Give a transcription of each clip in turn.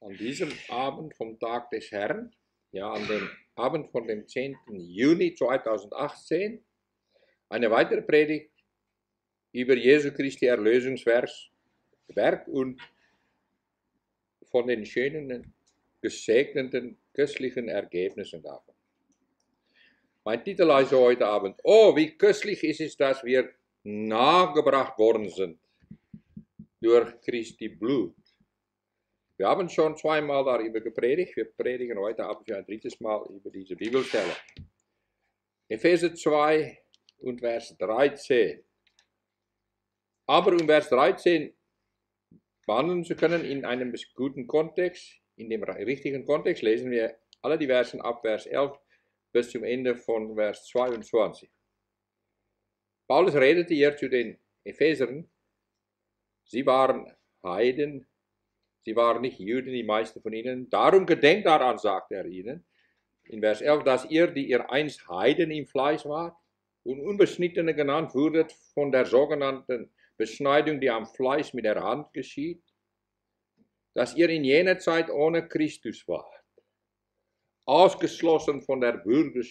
An diesem Abend vom Tag des Herrn, ja, an dem Abend von dem 10. Juni 2018, eine weitere Predigt über Jesu Christi Erlösungswerk und von den schönen, gesegneten, köstlichen Ergebnissen davon. Mein Titel also heute Abend: Oh, wie köstlich ist es, dass wir nahegebracht worden sind durch Christi Blut. Wir haben schon zweimal darüber gepredigt. Wir predigen heute Abend für ein drittes Mal über diese Bibelstelle. Epheser 2 und Vers 13. Aber um Vers 13 behandeln zu können in einem guten Kontext, in dem richtigen Kontext, lesen wir alle die Versen ab Vers 11 bis zum Ende von Vers 22. Paulus redete hier zu den Ephesern. Sie waren Heiden. Sie waren nicht Juden, die meisten von ihnen. Darum gedenkt daran, sagt er ihnen, in Vers 11, dass ihr, die ihr einst Heiden im Fleisch wart und Unbeschnittene genannt wurdet von der sogenannten Beschneidung, die am Fleisch mit der Hand geschieht, dass ihr in jener Zeit ohne Christus wart, ausgeschlossen von der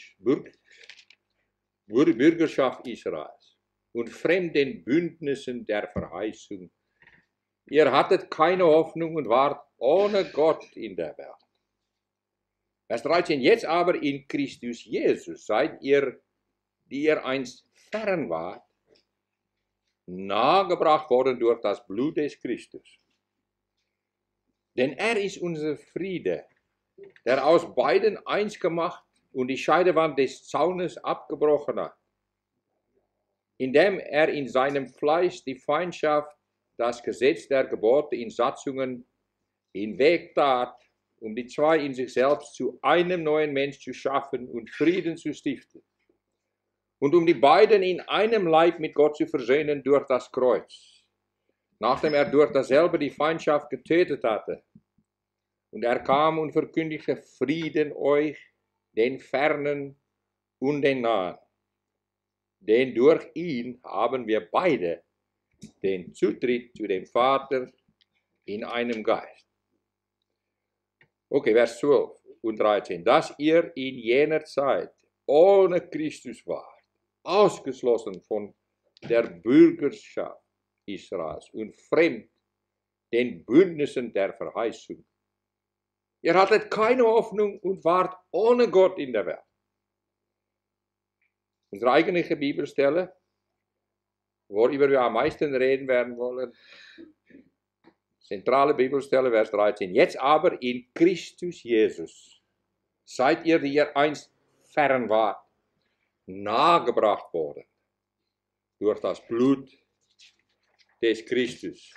Bürgerschaft Israels und fremd den Bündnissen der Verheißung. Ihr hattet keine Hoffnung und wart ohne Gott in der Welt. Vers 13, jetzt aber in Christus Jesus seid ihr, die ihr einst fern wart, nahegebracht worden durch das Blut des Christus. Denn er ist unser Friede, der aus beiden eins gemacht und die Scheidewand des Zaunes abgebrochen hat, indem er in seinem Fleisch die Feindschaft, das Gesetz der Gebote in Satzungen hinwegtat, um die zwei in sich selbst zu einem neuen Mensch zu schaffen und Frieden zu stiften. Und um die beiden in einem Leib mit Gott zu versöhnen durch das Kreuz, nachdem er durch dasselbe die Feindschaft getötet hatte. Und er kam und verkündigte Frieden euch, den Fernen und den Nahen. Denn durch ihn haben wir beide den Zutritt zu dem Vater in einem Geist. Okay, Vers 12 und 13. Dass ihr in jener Zeit ohne Christus wart, ausgeschlossen von der Bürgerschaft Israels und fremd den Bündnissen der Verheißung. Ihr hattet keine Hoffnung und wart ohne Gott in der Welt. Unsere eigentliche Bibelstelle, worüber wir am meisten reden werden wollen, zentrale Bibelstelle, Vers 13. Jetzt aber in Christus Jesus seid ihr, die ihr einst fern wart, nahegebracht worden durch das Blut des Christus.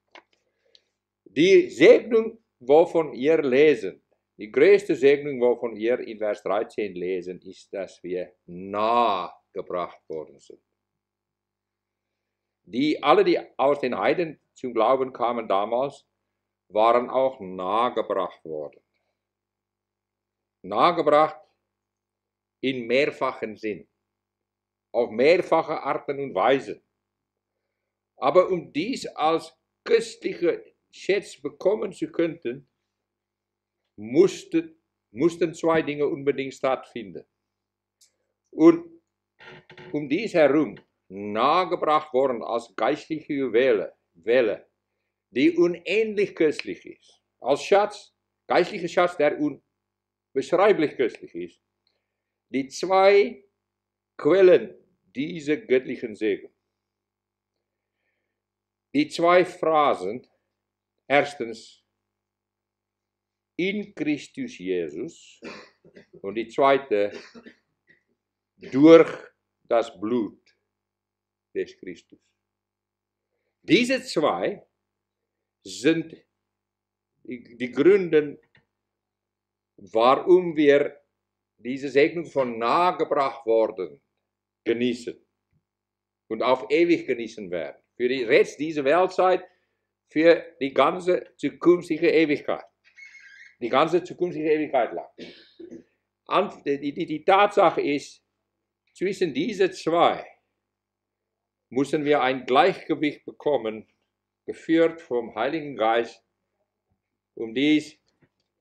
Die Segnung, wovon wir lesen, die größte Segnung, wovon wir in Vers 13 lesen, ist, dass wir nahegebracht worden sind. Alle, die aus den Heiden zum Glauben kamen damals, waren auch nahegebracht worden. Nahegebracht in mehrfachen Sinn, auf mehrfache Arten und Weisen. Aber um dies als köstliche Schätze bekommen zu können, mussten zwei Dinge unbedingt stattfinden. Und um dies herum nahegebracht worden als geistliche Juwele, die unendlich köstlich ist. Als Schatz, geistlicher Schatz, der unbeschreiblich köstlich ist. Die zwei Quellen dieser göttlichen Segen. Die zwei Phrasen, erstens in Christus Jesus und die zweite durch das Blut des Christus. Diese zwei sind die Gründe, warum wir diese Segnung von nahegebracht worden genießen und auf ewig genießen werden. Für den Rest dieser Weltzeit, für die ganze zukünftige Ewigkeit. Die ganze zukünftige Ewigkeit lang. Und die Tatsache ist, zwischen diese zwei müssen wir ein Gleichgewicht bekommen, geführt vom Heiligen Geist, um dies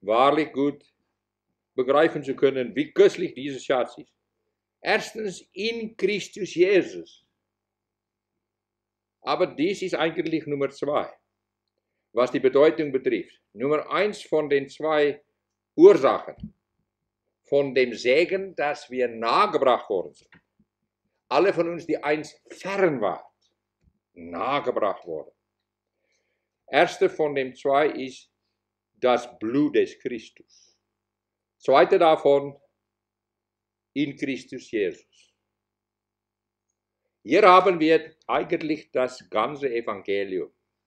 wahrlich gut begreifen zu können, wie köstlich dieser Schatz ist. Erstens in Christus Jesus. Aber dies ist eigentlich Nummer 2, was die Bedeutung betrifft. Nummer 1 von den 2 Ursachen von dem Segen, dass wir nahegebracht worden sind. Alle von uns, die einst fern waren, nahegebracht worden. Erste von den 2 ist das Blut des Christus. Zweite davon, in Christus Jesus. Hier haben wir eigentlich das ganze Evangelium.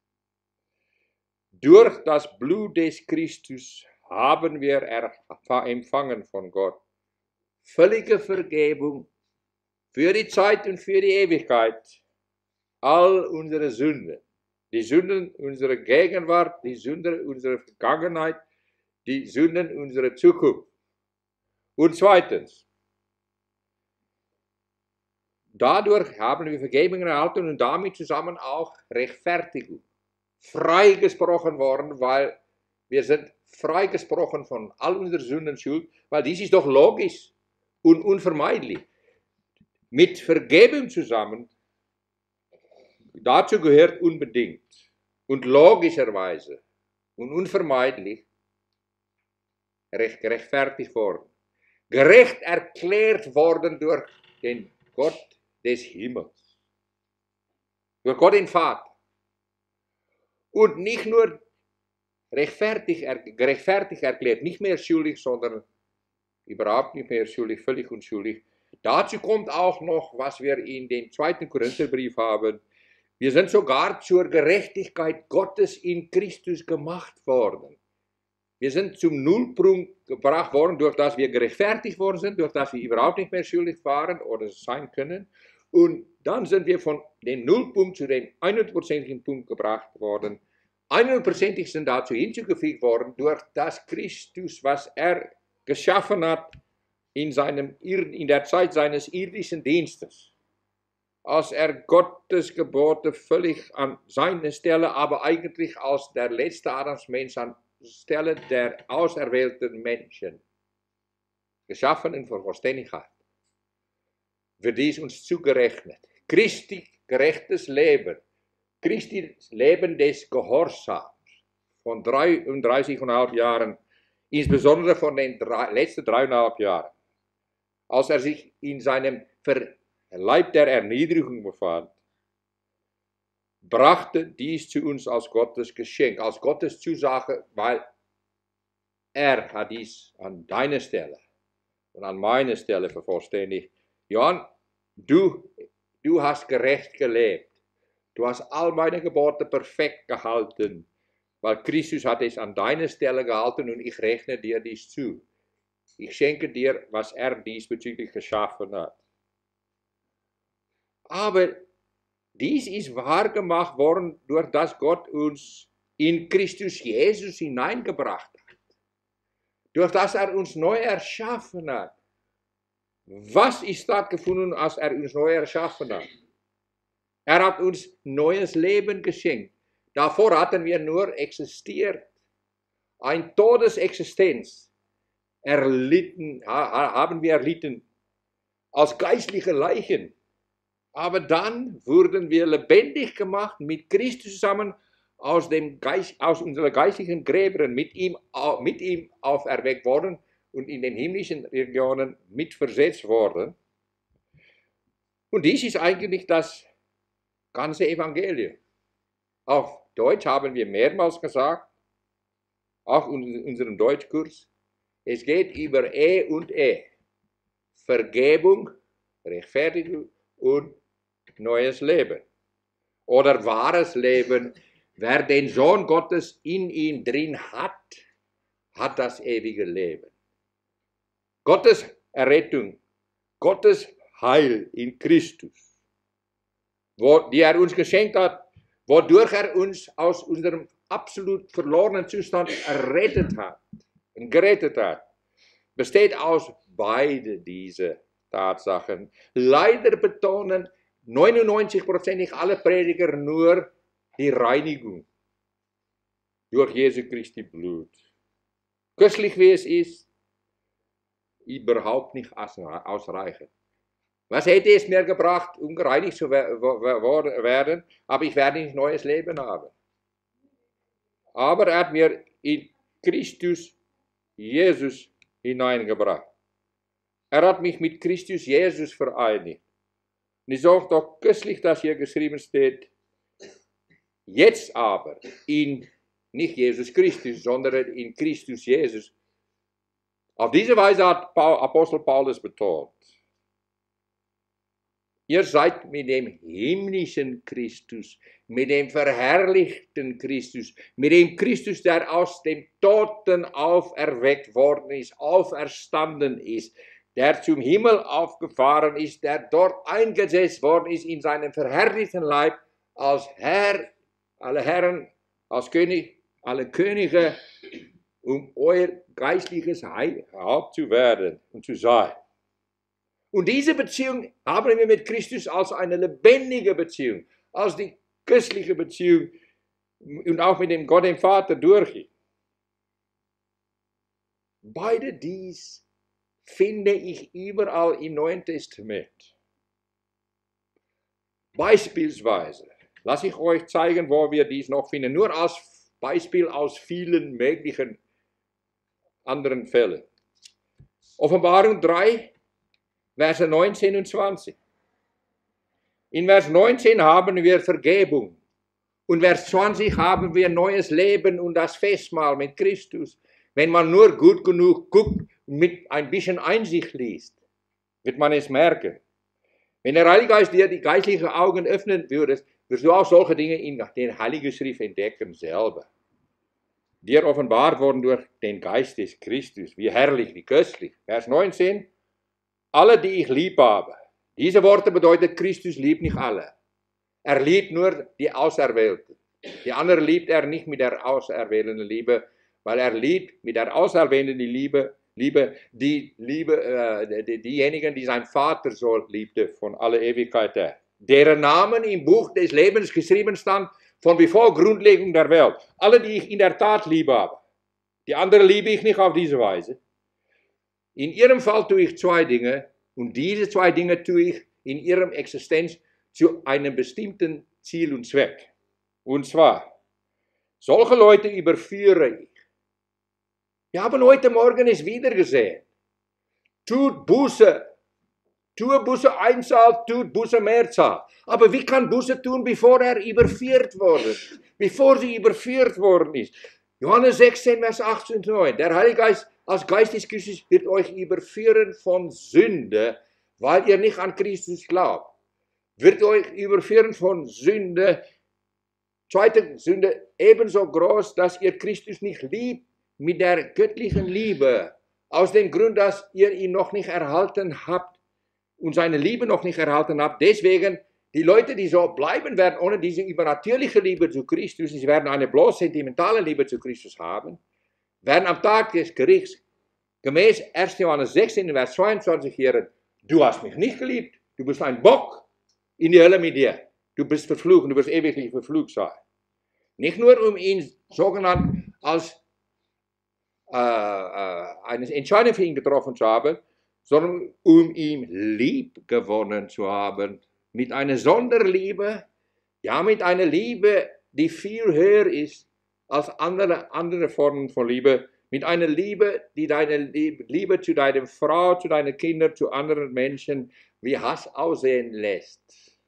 Durch das Blut des Christus haben wir empfangen von Gott völlige Vergebung für die Zeit und für die Ewigkeit, all unsere Sünden. Die Sünden unserer Gegenwart, die Sünden unserer Vergangenheit, die Sünden unserer Zukunft. Und zweitens, dadurch haben wir Vergebung erhalten und damit zusammen auch Rechtfertigung. Freigesprochen worden, weil wir sind freigesprochen von all unserer Sündenschuld, weil dies ist doch logisch und unvermeidlich. Mit Vergebung zusammen, dazu gehört unbedingt und logischerweise und unvermeidlich gerechtfertigt worden. Gerecht erklärt worden durch den Gott des Himmels. Durch Gott den Vater. Und nicht nur gerechtfertigt erklärt, nicht mehr schuldig, sondern überhaupt nicht mehr schuldig, völlig unschuldig. Dazu kommt auch noch, was wir in dem 2. Korintherbrief haben. Wir sind sogar zur Gerechtigkeit Gottes in Christus gemacht worden. Wir sind zum Nullpunkt gebracht worden, durch das wir gerechtfertigt worden sind, durch das wir überhaupt nicht mehr schuldig waren oder sein können. Und dann sind wir von dem Nullpunkt zu dem 100%igen Punkt gebracht worden. 100%ig sind dazu hinzugefügt worden, durch das Christus, was er geschaffen hat in der Zeit seines irdischen Dienstes. Als er Gottes Gebote völlig an seine Stelle, aber eigentlich als der letzte Adamsmensch an Stelle der auserwählten Menschen, geschaffen in Vollständigkeit, wird dies uns zugerechnet. Christi gerechtes Leben, Christi Leben des Gehorsams von 33,5 Jahren, insbesondere von den letzten 3,5 Jahren, als er sich in seinem Leib der Erniedrigung befand, brachte dies zu uns als Gottes Geschenk, als Gottes Zusage, weil er hat dies an deiner Stelle und an meiner Stelle vervollständigt. Johann, du hast gerecht gelebt. Du hast all meine Gebote perfekt gehalten, weil Christus hat es an deiner Stelle gehalten und ich rechne dir dies zu. Ich schenke dir, was er diesbezüglich geschaffen hat. Aber dies ist wahr gemacht worden, durch das Gott uns in Christus Jesus hineingebracht hat. Durch das er uns neu erschaffen hat. Was ist stattgefunden, als er uns neu erschaffen hat? Er hat uns neues Leben geschenkt. Davor hatten wir nur existiert. Eine Todesexistenz haben wir erlitten als geistliche Leichen. Aber dann wurden wir lebendig gemacht mit Christus zusammen aus unseren geistlichen Gräbern, mit ihm auferweckt worden und in den himmlischen Regionen mitversetzt worden. Und dies ist eigentlich das ganze Evangelium. Auf Deutsch haben wir mehrmals gesagt, auch in unserem Deutschkurs, es geht über E und E. Vergebung, Rechtfertigung und neues Leben. Oder wahres Leben. Wer den Sohn Gottes in ihm drin hat, hat das ewige Leben. Gottes Errettung, Gottes Heil in Christus, die er uns geschenkt hat, wodurch er uns aus unserem absolut verlorenen Zustand errettet hat und gerettet hat, besteht aus beide diese Tatsachen. Leider betonen 99%ig alle Prediger nur die Reinigung durch Jesu Christi Blut. christlich wie es ist, überhaupt nicht ausreichen. Was hätte es mir gebracht, ungereinigt zu werden, aber ich werde nicht neues Leben haben. Aber er hat mir in Christus Jesus hineingebracht. Er hat mich mit Christus Jesus vereinigt. Und ich sage doch köstlich, dass hier geschrieben steht, jetzt aber in nicht Jesus Christus, sondern in Christus Jesus. Auf diese Weise hat Apostel Paulus betont. Ihr seid mit dem himmlischen Christus, mit dem verherrlichten Christus, mit dem Christus, der aus dem Toten auferweckt worden ist, auferstanden ist, der zum Himmel aufgefahren ist, der dort eingesetzt worden ist in seinem verherrlichten Leib als Herr, alle Herren, als König, alle Könige, um euer geistliches Haupt zu werden und zu sein. Und diese Beziehung haben wir mit Christus als eine lebendige Beziehung, als die christliche Beziehung und auch mit dem Gott, dem Vater, durch. Beide dies finde ich überall im Neuen Testament. Beispielsweise, lasse ich euch zeigen, wo wir dies noch finden, nur als Beispiel aus vielen möglichen anderen Fällen. Offenbarung 3, Verse 19 und 20. In Vers 19 haben wir Vergebung. Und Vers 20 haben wir neues Leben und das Festmahl mit Christus. Wenn man nur gut genug guckt und mit ein bisschen Einsicht liest, wird man es merken. Wenn der Heilige Geist dir die geistlichen Augen öffnen würde, wirst du auch solche Dinge in der Heiligen Schrift entdecken selber. Dir offenbart worden durch den Geist des Christus. Wie herrlich, wie köstlich. Vers 19. Alle, die ich lieb habe. Diese Worte bedeutet, Christus liebt nicht alle. Er liebt nur die Auserwählten. Die anderen liebt er nicht mit der auserwählten Liebe, weil er liebt mit der auserwählten Liebe diejenigen, die sein Vater so liebte von aller Ewigkeit her. Deren Namen im Buch des Lebens geschrieben stand, von bevor Grundlegung der Welt. Alle, die ich in der Tat lieb habe. Die anderen liebe ich nicht auf diese Weise. In ihrem Fall tue ich zwei Dinge und diese zwei Dinge tue ich in ihrem Existenz zu einem bestimmten Ziel und Zweck. Und zwar, solche Leute überführe ich. Wir haben heute Morgen es wieder gesehen. Tut Buße. Tue Buße Einzahl, tut Buße Mehrzahl. Aber wie kann Buße tun, bevor er überführt worden ist? Bevor sie überführt worden ist. Johannes 16, Vers 8 und 9. Der Heilige Geist als Geist des Christus wird euch überführen von Sünde, weil ihr nicht an Christus glaubt. Wird euch überführen von Sünde. Zweite Sünde ebenso groß, dass ihr Christus nicht liebt mit der göttlichen Liebe. Aus dem Grund, dass ihr ihn noch nicht erhalten habt und seine Liebe noch nicht erhalten habt. Deswegen, die Leute, die so bleiben werden, ohne diese übernatürliche Liebe zu Christus, sie werden eine bloß sentimentale Liebe zu Christus haben, werden am Tag des Gerichts gemäß 1. Johannes 16, Vers 22 hören, du hast mich nicht geliebt, du bist ein Bock in die Hölle mit dir, du bist verflucht und du wirst ewiglich verflucht sein. Nicht nur um ihn sogenannt als eine Entscheidung für ihn getroffen zu haben, sondern um ihn lieb gewonnen zu haben, mit einer Sonderliebe, ja mit einer Liebe, die viel höher ist als andere Formen von Liebe, mit einer Liebe, die deine Liebe zu deiner Frau, zu deinen Kindern, zu anderen Menschen wie Hass aussehen lässt.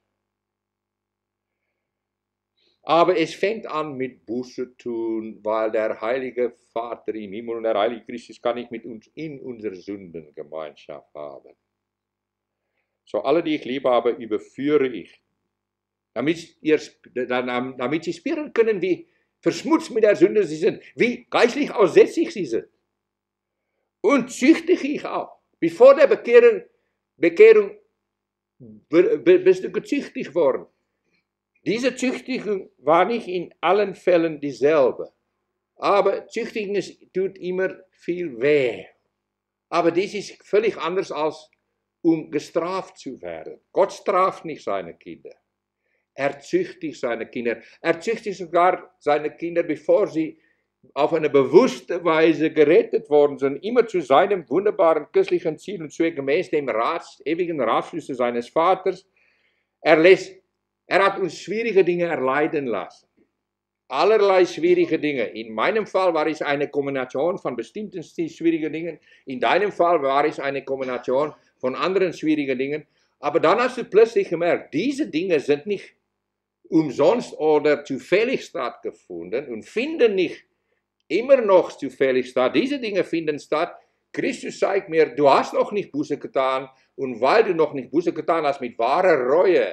Aber es fängt an mit Buße tun, weil der Heilige Vater im Himmel und der Heilige Christus kann nicht mit uns in unserer Sünden Gemeinschaft haben. So alle, die ich lieb habe, überführe ich, damit sie spüren können, wie verschmutzt mit der Sünde sie sind, wie geistlich aussätzig sie sind. Und züchtige ich auch. Bevor der Bekehrung bist du gezüchtigt worden. Diese Züchtigung war nicht in allen Fällen dieselbe. Aber Züchtigung tut immer viel weh. Aber dies ist völlig anders als um gestraft zu werden. Gott straft nicht seine Kinder. Er züchtigt seine Kinder. Er züchtigt sogar seine Kinder, bevor sie auf eine bewusste Weise gerettet worden sind, immer zu seinem wunderbaren, köstlichen Ziel und Zweck gemäß dem ewigen Ratschlüsse seines Vaters. Er hat uns schwierige Dinge erleiden lassen. Allerlei schwierige Dinge. In meinem Fall war es eine Kombination von bestimmten schwierigen Dingen. In deinem Fall war es eine Kombination von anderen schwierigen Dingen. Aber dann hast du plötzlich gemerkt, diese Dinge sind nicht umsonst oder zufällig stattgefunden und finden nicht immer noch zufällig statt. Diese Dinge finden statt. Christus zeigt mir, du hast noch nicht Buße getan und weil du noch nicht Buße getan hast mit wahrer Reue,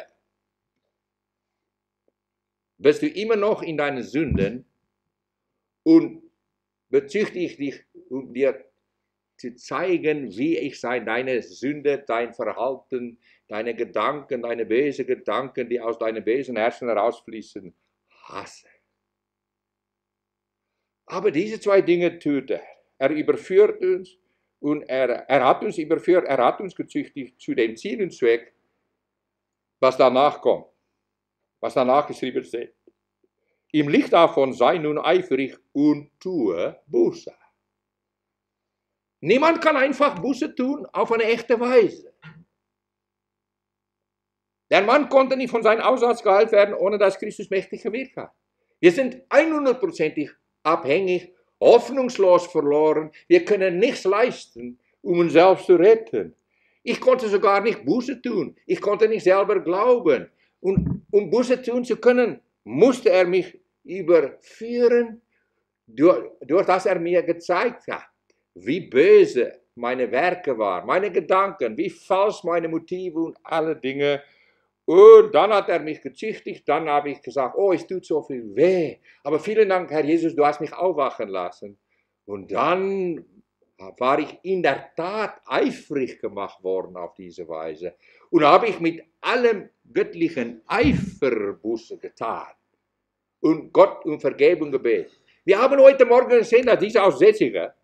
bist du immer noch in deinen Sünden und bezüchte ich dich, um dir zu zeigen, wie ich deine Sünde, dein Verhalten, deine Gedanken, deine bösen Gedanken, die aus deinem bösen Herzen herausfließen, hasse. Aber diese zwei Dinge tut er. Er überführt uns und er hat uns überführt, er hat uns gezüchtigt zu dem Ziel und Zweck, was danach kommt, was danach geschrieben steht. Im Licht davon sei nun eifrig und tue Buße. Niemand kann einfach Buße tun auf eine echte Weise. Der Mann konnte nicht von seinem Aussatz geheilt werden, ohne dass Christus mächtig gewirkt hat. Wir sind 100%ig abhängig, hoffnungslos verloren. Wir können nichts leisten, um uns selbst zu retten. Ich konnte sogar nicht Buße tun. Ich konnte nicht selber glauben. Und um Buße tun zu können, musste er mich überführen, durch das er mir gezeigt hat, wie böse meine Werke waren, meine Gedanken, wie falsch meine Motive und alle Dinge. Und dann hat er mich gezüchtigt, dann habe ich gesagt, oh, es tut so viel weh. Aber vielen Dank, Herr Jesus, du hast mich aufwachen lassen. Und dann war ich in der Tat eifrig gemacht worden auf diese Weise. Und habe ich mit allem göttlichen Eifer Buße getan. Und Gott um Vergebung gebeten. Wir haben heute Morgen gesehen, dass dieser Aussätzige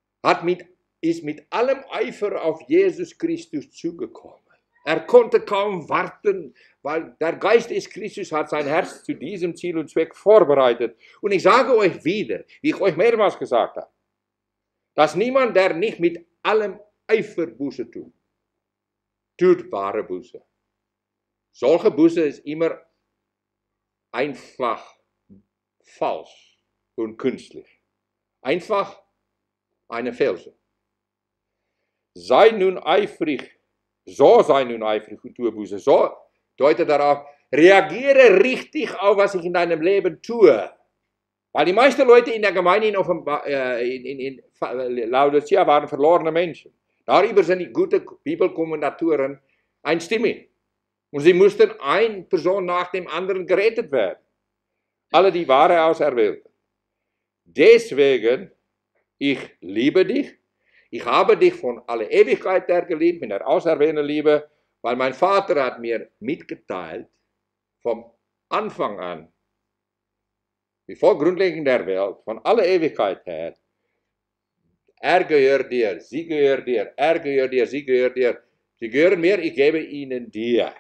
ist mit allem Eifer auf Jesus Christus zugekommen. Er konnte kaum warten, weil der Geist des Christus hat sein Herz zu diesem Ziel und Zweck vorbereitet. Und ich sage euch wieder, wie ich euch mehrmals gesagt habe, dass niemand, der nicht mit allem Eifer Buße tut wahre Buße. Solche Buße ist immer einfach falsch und künstlich. Einfach eine Fälschung. Sei nun eifrig und tue Buße. So deutet darauf, reagiere richtig auf, was ich in deinem Leben tue. Weil die meisten Leute in der Gemeinde in Laodicea waren verlorene Menschen. Darüber sind die guten Bibelkommentatoren einstimmig. Und sie mussten eine Person nach dem anderen gerettet werden. Alle die wahre Auserwählten. Deswegen, ich liebe dich. Ich habe dich von aller Ewigkeit her geliebt, mit der auserwählten Liebe, weil mein Vater hat mir mitgeteilt, vom Anfang an, bevor Grundlegung der Welt, von aller Ewigkeit her, er gehört dir, sie gehört dir, er gehört dir, sie gehört dir, sie gehören mir, ich gebe ihnen dir.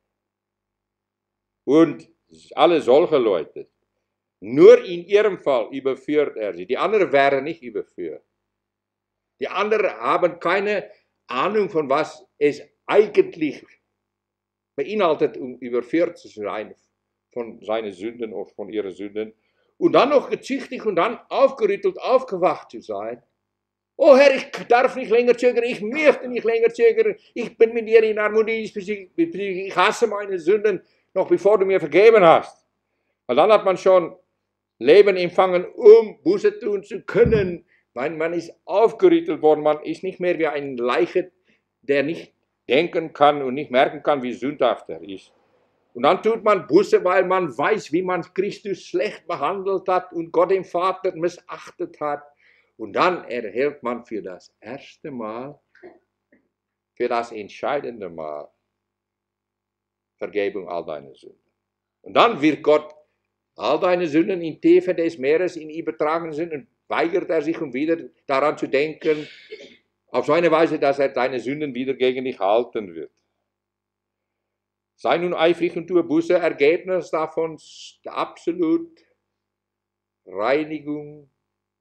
Und alle solche Leute, nur in ihrem Fall überführt er sie, die anderen werden nicht überführt. Die anderen haben keine Ahnung, von was es eigentlich beinhaltet, um überführt zu sein von seinen Sünden oder von ihren Sünden. Und dann noch gezüchtigt und dann aufgerüttelt, aufgewacht zu sein. Oh Herr, ich darf nicht länger zögern, ich möchte nicht länger zögern, ich bin mit dir in Harmonie, ich hasse meine Sünden, noch bevor du mir vergeben hast. Weil dann hat man schon Leben empfangen, um Buße tun zu können. Man ist aufgerüttelt worden, man ist nicht mehr wie ein Leiche, der nicht denken kann und nicht merken kann, wie sündhaft er ist. Und dann tut man Buße, weil man weiß, wie man Christus schlecht behandelt hat und Gott den Vater missachtet hat. Und dann erhält man für das erste Mal, für das entscheidende Mal, Vergebung all deiner Sünden. Und dann wird Gott all deine Sünden in Tiefe des Meeres in übertragenen Sünden, weigert er sich, um wieder daran zu denken, auf so eine Weise, dass er deine Sünden wieder gegen dich halten wird. Sei nun eifrig und tue Buße, Ergebnis davon absolut Reinigung,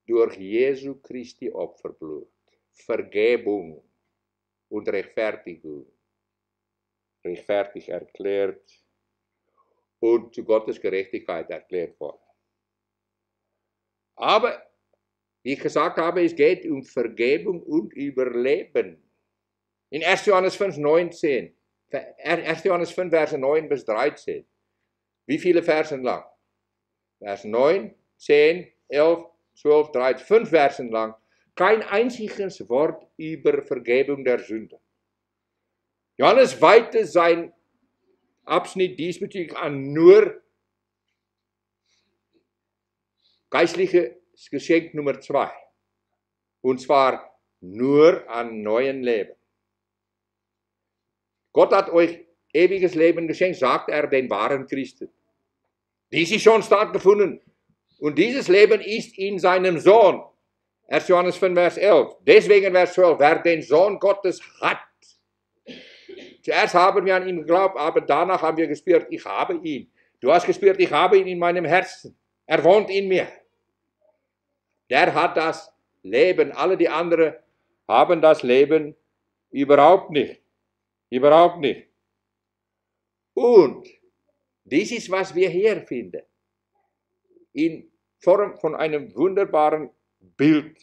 durch Jesu Christi Opferblut, Vergebung und Rechtfertigung, rechtfertig erklärt und zu Gottes Gerechtigkeit erklärt worden. Aber, wie ich gesagt habe, es geht um Vergebung und Überleben. In 1. Johannes 5, 19, 1. Johannes 5, Verse 9 bis 13. Wie viele Versen lang? Vers 9, 10, 11, 12, 13, 5 Versen lang. Kein einziges Wort über Vergebung der Sünde. Johannes weite sein Abschnitt diesbezüglich an nur geistliches Geschenk Nummer 2. Und zwar nur an neuen Leben. Gott hat euch ewiges Leben geschenkt, sagt er den wahren Christen. Dies ist schon stattgefunden. Und dieses Leben ist in seinem Sohn. 1. Johannes 5, Vers 11. Deswegen Vers 12. Wer den Sohn Gottes hat. Zuerst haben wir an ihn geglaubt, aber danach haben wir gespürt, ich habe ihn. Du hast gespürt, ich habe ihn in meinem Herzen. Er wohnt in mir. Der hat das Leben. Alle die anderen haben das Leben überhaupt nicht. Überhaupt nicht. Und dies ist, was wir hier finden. In Form von einem wunderbaren Bild.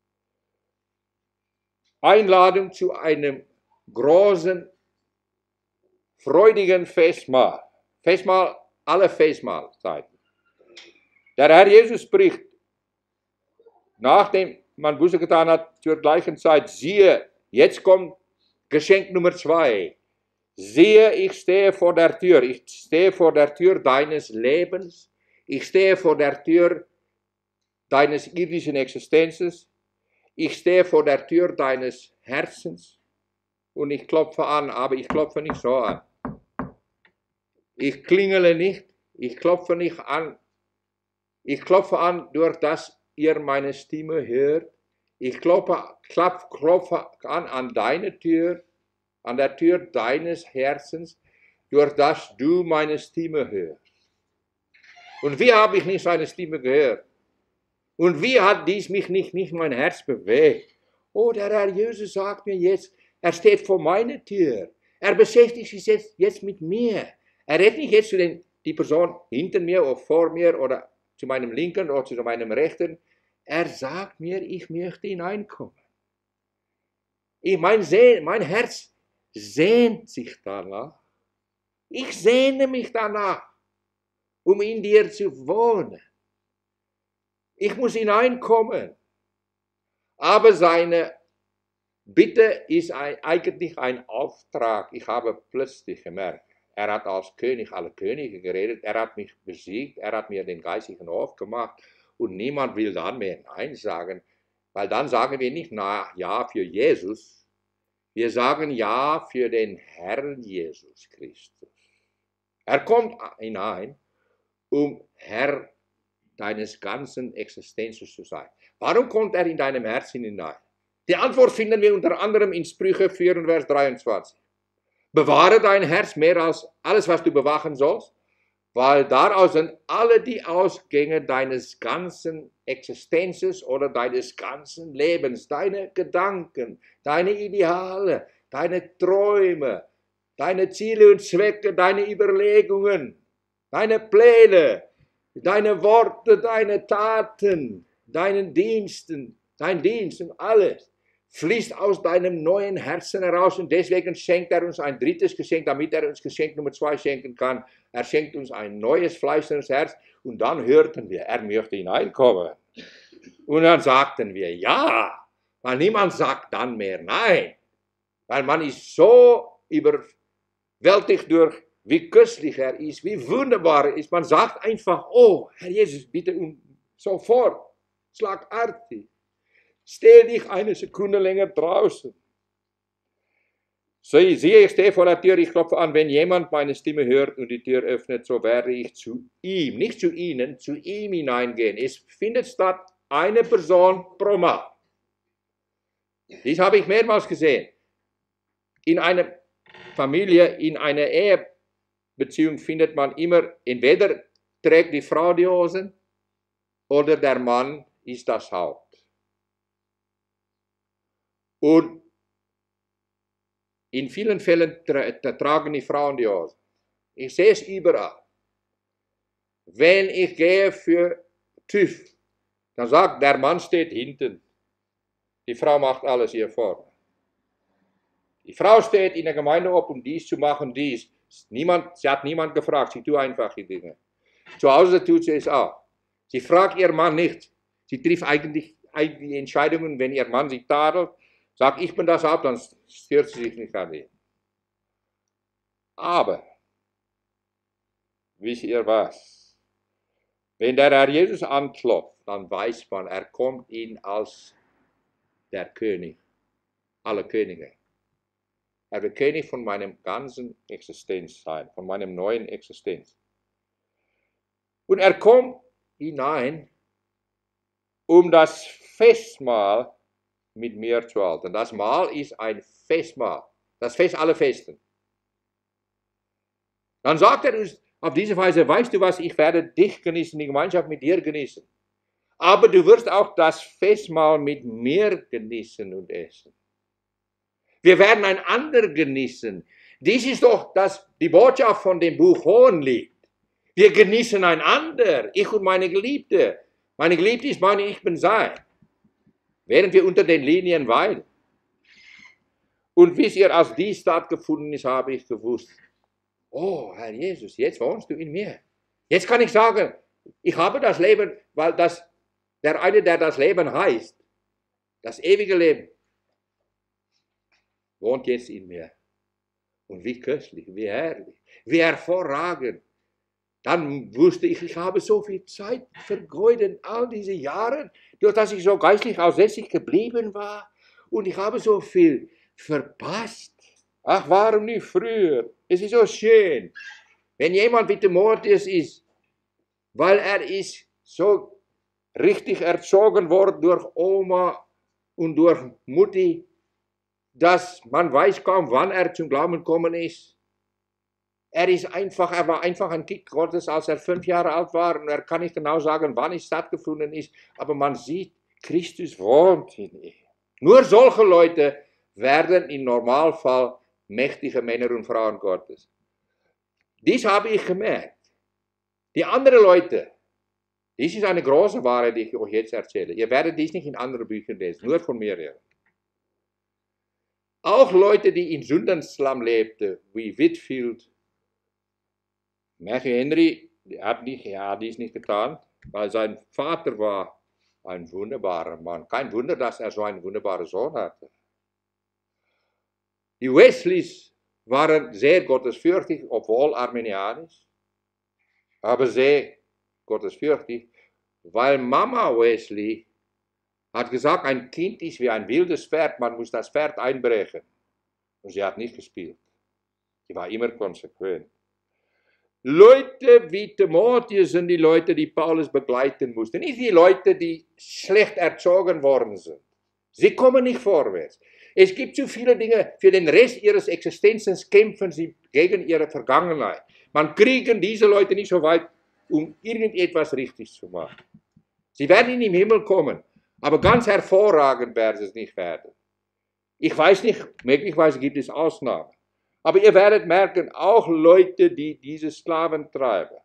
Einladung zu einem großen, freudigen Festmahl. Festmahl, alle Festmahlzeiten. Der Herr Jesus spricht, nachdem man Buße getan hat, zur gleichen Zeit, siehe, jetzt kommt Geschenk Nummer 2. Siehe, ich stehe vor der Tür. Ich stehe vor der Tür deines Lebens. Ich stehe vor der Tür deines irdischen Existenzes. Ich stehe vor der Tür deines Herzens. Und ich klopfe an, aber ich klopfe nicht so an. Ich klingele nicht. Ich klopfe nicht an. Ich klopfe an, durch das ihr meine Stimme hört. Ich klopfe an deine Tür, an der Tür deines Herzens, durch das du meine Stimme hörst. Und wie habe ich nicht seine Stimme gehört? Und wie hat dies mich nicht mein Herz bewegt? Oh, der Herr Jesus sagt mir jetzt, er steht vor meiner Tür. Er beschäftigt sich jetzt mit mir. Er redet nicht jetzt zu die Person hinter mir oder vor mir oder zu meinem linken oder zu meinem rechten. Er sagt mir, ich möchte hineinkommen. Mein Herz sehnt sich danach. Ich sehne mich danach, um in dir zu wohnen. Ich muss hineinkommen. Aber seine Bitte ist eigentlich ein Auftrag. Ich habe plötzlich gemerkt, er hat als König aller Könige geredet, er hat mich besiegt, er hat mir den geistigen Hof gemacht und niemand will dann mehr Nein sagen, weil dann sagen wir nicht Ja für Jesus, wir sagen Ja für den Herrn Jesus Christus. Er kommt hinein, um Herr deines ganzen Existenzes zu sein. Warum kommt er in deinem Herzen hinein? Die Antwort finden wir unter anderem in Sprüche 4, Vers 23. Bewahre dein Herz mehr als alles, was du bewachen sollst, weil daraus sind alle die Ausgänge deines ganzen Existenzes oder deines ganzen Lebens, deine Gedanken, deine Ideale, deine Träume, deine Ziele und Zwecke, deine Überlegungen, deine Pläne, deine Worte, deine Taten, deinen Diensten, dein Dienst und alles fließt aus deinem neuen Herzen heraus und deswegen schenkt er uns ein drittes Geschenk, damit er uns Geschenk Nummer 2 schenken kann. Er schenkt uns ein neues fleischendes Herz und dann hörten wir, er möchte hineinkommen. Und dann sagten wir ja, weil niemand sagt dann mehr nein, weil man ist so überwältigt durch, wie köstlich er ist, wie wunderbar er ist. Man sagt einfach, oh, Herr Jesus, bitte sofort, schlagartig. Stell dich eine Sekunde länger draußen. Siehe, ich stehe vor der Tür, ich klopfe an. Wenn jemand meine Stimme hört und die Tür öffnet, so werde ich zu ihm, nicht zu ihnen, zu ihm hineingehen. Es findet statt eine Person pro Mal. Dies habe ich mehrmals gesehen. In einer Familie, in einer Ehebeziehung findet man immer, entweder trägt die Frau die Hosen oder der Mann ist das Haupt. Und in vielen Fällen tragen die Frauen die Hosen. Ich sehe es überall. Wenn ich gehe für TÜV, dann sagt der Mann steht hinten. Die Frau macht alles hier vorne. Die Frau steht in der Gemeinde auf, um dies zu machen, dies. Sie hat niemand gefragt, sie tut einfach die Dinge. Zu Hause tut sie es auch. Sie fragt ihren Mann nicht. Sie trifft eigentlich die Entscheidungen, wenn ihr Mann sie tadelt, sagt, ich bin das ab, dann stört sie sich nicht an ihn. Aber, wisst ihr was? Wenn der Herr Jesus anklopft, dann weiß man, er kommt ihn als der König, alle Könige. Er will König von meinem ganzen Existenz sein, von meinem neuen Existenz. Und er kommt hinein, um das Festmahl mit mir zu halten. Das Mahl ist ein Festmahl, das Fest aller Festen. Dann sagt er uns auf diese Weise, weißt du was, ich werde dich genießen, die Gemeinschaft mit dir genießen. Aber du wirst auch das Festmahl mit mir genießen und essen. Wir werden einander genießen. Dies ist doch die Botschaft von dem Buch Hohenlied. Wir genießen einander, ich und meine Geliebte. Meine Geliebte ist meine, ich bin sein. Während wir unter den Linien weilen. Und wisst ihr, als dies stattgefunden ist, habe ich gewusst, oh Herr Jesus, jetzt wohnst du in mir. Jetzt kann ich sagen, ich habe das Leben, weil der eine, der das Leben heißt, das ewige Leben, wohnt jetzt in mir. Und wie köstlich, wie herrlich, wie hervorragend. Dann wusste ich, ich habe so viel Zeit vergeudet in all diese Jahre, durch dass ich so geistlich aussätzlich geblieben war. Und ich habe so viel verpasst. Ach, warum nicht früher? Es ist so schön, wenn jemand wie Timotheus ist, weil er ist so richtig erzogen worden durch Oma und durch Mutti, dass man weiß kaum, wann er zum Glauben gekommen ist. Er war einfach ein Kind Gottes, als er 5 Jahre alt war. Und er kann nicht genau sagen, wann es stattgefunden ist. Aber man sieht, Christus wohnt in ihm. Nur solche Leute werden im Normalfall mächtige Männer und Frauen Gottes. Dies habe ich gemerkt. Die anderen Leute, dies ist eine große Wahrheit, die ich euch jetzt erzähle. Ihr werdet dies nicht in anderen Büchern lesen, nur von mir her. Auch Leute, die in Sündenslamm lebten, wie Whitfield, Matthew Henry, hat dies nicht getan, weil sein Vater war ein wunderbarer Mann. Kein Wunder, dass er so einen wunderbaren Sohn hatte. Die Wesleys waren sehr gottesfürchtig, obwohl armenianisch, aber sehr gottesfürchtig, weil Mama Wesley hat gesagt, ein Kind ist wie ein wildes Pferd, man muss das Pferd einbrechen. Und sie hat nicht gespielt. Sie war immer konsequent. Leute wie Timotheus sind die Leute, die Paulus begleiten mussten. Nicht die Leute, die schlecht erzogen worden sind. Sie kommen nicht vorwärts. Es gibt zu viele Dinge, für den Rest ihres Existenzens kämpfen sie gegen ihre Vergangenheit. Man kriegt diese Leute nicht so weit, um irgendetwas richtig zu machen. Sie werden in den Himmel kommen, aber ganz hervorragend werden sie es nicht werden. Ich weiß nicht, möglicherweise gibt es Ausnahmen. Aber ihr werdet merken, auch Leute, die diese Sklaven treiben,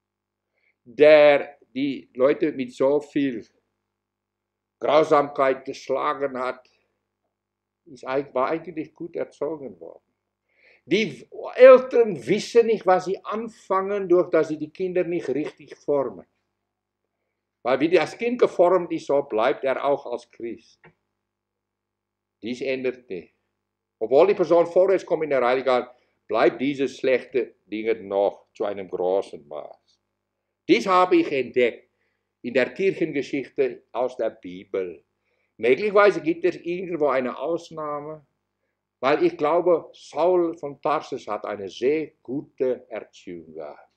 die Leute mit so viel Grausamkeit geschlagen hat, war eigentlich gut erzogen worden. Die Eltern wissen nicht, was sie anfangen, durch dass sie die Kinder nicht richtig formen. Weil wie das Kind geformt ist, so bleibt er auch als Christ. Dies ändert nicht. Obwohl die Person vorwärts kommt in der Heiligkeit, bleibt diese schlechte Dinge noch zu einem großen Maß. Dies habe ich entdeckt in der Kirchengeschichte aus der Bibel. Möglicherweise gibt es irgendwo eine Ausnahme, weil ich glaube, Saul von Tarsus hat eine sehr gute Erziehung gehabt.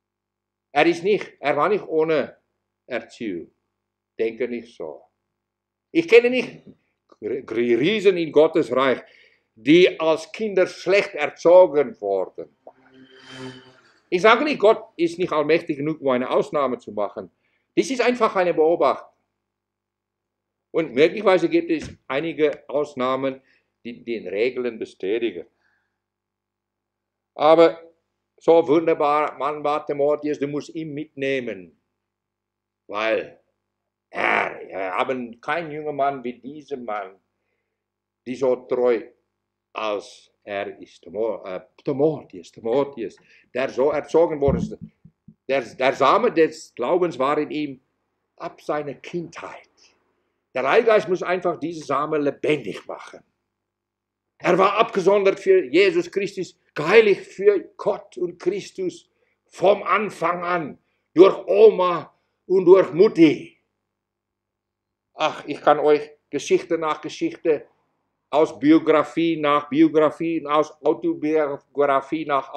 Er war nicht ohne Erziehung. Denke nicht so. Ich kenne nicht Riesen in Gottes Reich, die als Kinder schlecht erzogen wurden. Ich sage nicht, Gott ist nicht allmächtig genug, um eine Ausnahme zu machen. Dies ist einfach eine Beobachtung. Und möglicherweise gibt es einige Ausnahmen, die den Regeln bestätigen. Aber so wunderbar, Mann war Timotheus, du musst ihn mitnehmen. Weil wir haben keinen jungen Mann wie dieser Mann, die so treu als ist. Timotheus, der so erzogen worden ist. Der Same des Glaubens war in ihm ab seiner Kindheit. Der Heilige Geist muss einfach diese Samen lebendig machen. Er war abgesondert für Jesus Christus, geheiligt für Gott und Christus vom Anfang an, durch Oma und durch Mutti. Ach, ich kann euch Geschichte nach Geschichte, aus Biografie nach Biografie, aus Autobiografie nach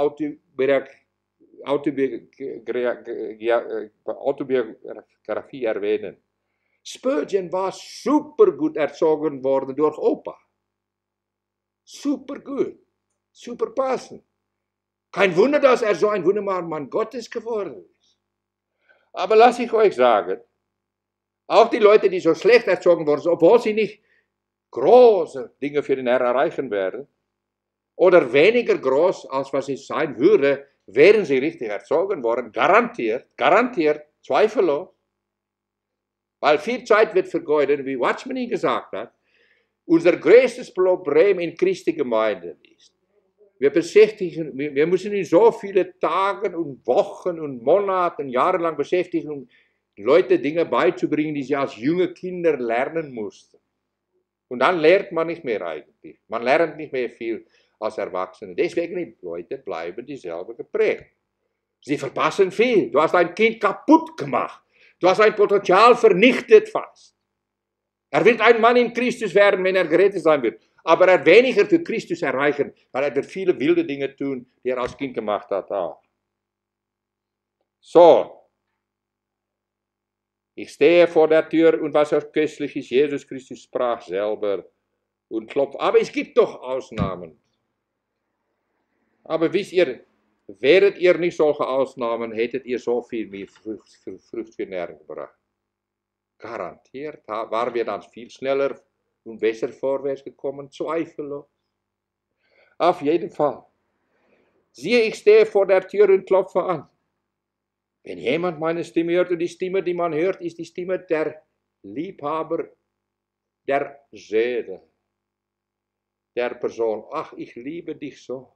Autobiografie erwähnen. Spurgeon war super gut erzogen worden durch Opa. Super gut, super passend. Kein Wunder, dass er so ein wunderbarer Mann Gottes geworden ist. Aber lass ich euch sagen, auch die Leute, die so schlecht erzogen worden sind, obwohl sie nicht große Dinge für den Herrn erreichen werden, oder weniger groß, als was es sein würde, wären sie richtig erzogen worden, garantiert, zweifellos. Weil viel Zeit wird vergeudet, wie Watchman gesagt hat. Unser größtes Problem in Christi Gemeinden ist, wir müssen in so viele Tagen und Wochen und Monaten, jahrelang beschäftigen, um Leute Dinge beizubringen, die sie als junge Kinder lernen mussten. Und dann lernt man nicht mehr eigentlich. Man lernt nicht mehr viel als Erwachsene. Deswegen die Leute bleiben dieselben geprägt. Sie verpassen viel. Du hast ein Kind kaputt gemacht. Du hast ein Potenzial vernichtet fast. Er wird ein Mann in Christus werden, wenn er gerettet sein wird. Aber er weniger für Christus erreichen, weil er wird viele wilde Dinge tun, die er als Kind gemacht hat auch. So. Ich stehe vor der Tür und was auch köstlich ist, Jesus Christus sprach selber und klopft. Aber es gibt doch Ausnahmen. Aber wisst ihr, wäret ihr nicht solche Ausnahmen, hättet ihr so viel mehr Frucht für den Herrn gebracht. Garantiert waren wir dann viel schneller und besser vorwärts gekommen, zweifellos. Auf jeden Fall. Siehe, ich stehe vor der Tür und klopfe an. Wenn jemand meine Stimme hört, und die Stimme, die man hört, ist die Stimme der Liebhaber der Seele, der Person. Ach, ich liebe dich so.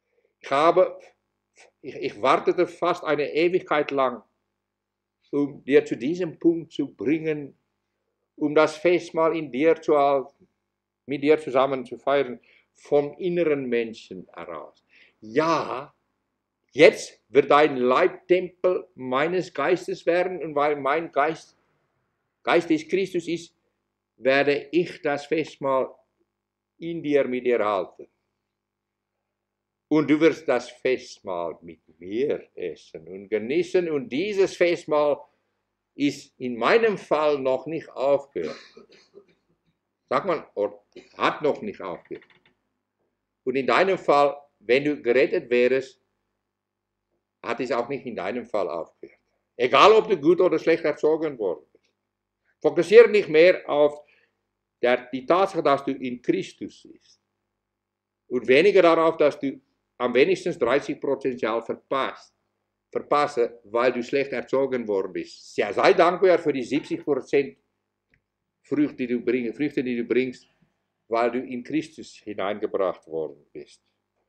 Ich wartete fast eine Ewigkeit lang, um dir zu diesem Punkt zu bringen, um das Festmahl in dir zu halten, mit dir zusammen zu feiern, vom inneren Menschen heraus. Ja, jetzt wird dein Leibtempel meines Geistes werden, und weil mein Geist des Christus ist, werde ich das Festmahl in dir mit dir halten. Und du wirst das Festmahl mit mir essen und genießen, und dieses Festmahl ist in meinem Fall noch nicht aufgehört. Sagt man, hat noch nicht aufgehört. Und in deinem Fall, wenn du gerettet wärst, hat es auch nicht in deinem Fall aufgehört. Egal, ob du gut oder schlecht erzogen worden bist. Fokussiere nicht mehr auf die Tatsache, dass du in Christus bist. Und weniger darauf, dass du am wenigsten 30% verpasse, weil du schlecht erzogen worden bist. Ja, sei dankbar für die 70% Früchte, die du bringst, weil du in Christus hineingebracht worden bist.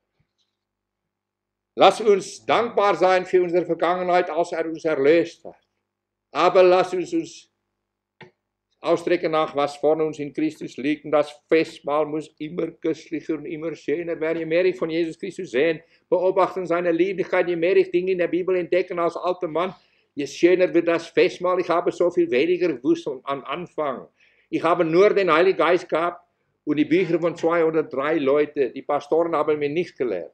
Lass uns dankbar sein für unsere Vergangenheit, als er uns erlöst hat. Aber lass uns ausstrecken nach, was vor uns in Christus liegt. Und das Festmahl muss immer köstlicher und immer schöner werden. Je mehr ich von Jesus Christus sehe, beobachten seine Lieblichkeit, je mehr ich Dinge in der Bibel entdecken als alter Mann, je schöner wird das Festmahl. Ich habe so viel weniger gewusst am Anfang. Ich habe nur den Heiligen Geist gehabt und die Bücher von 2 oder 3 Leuten. Die Pastoren haben mir nichts gelehrt.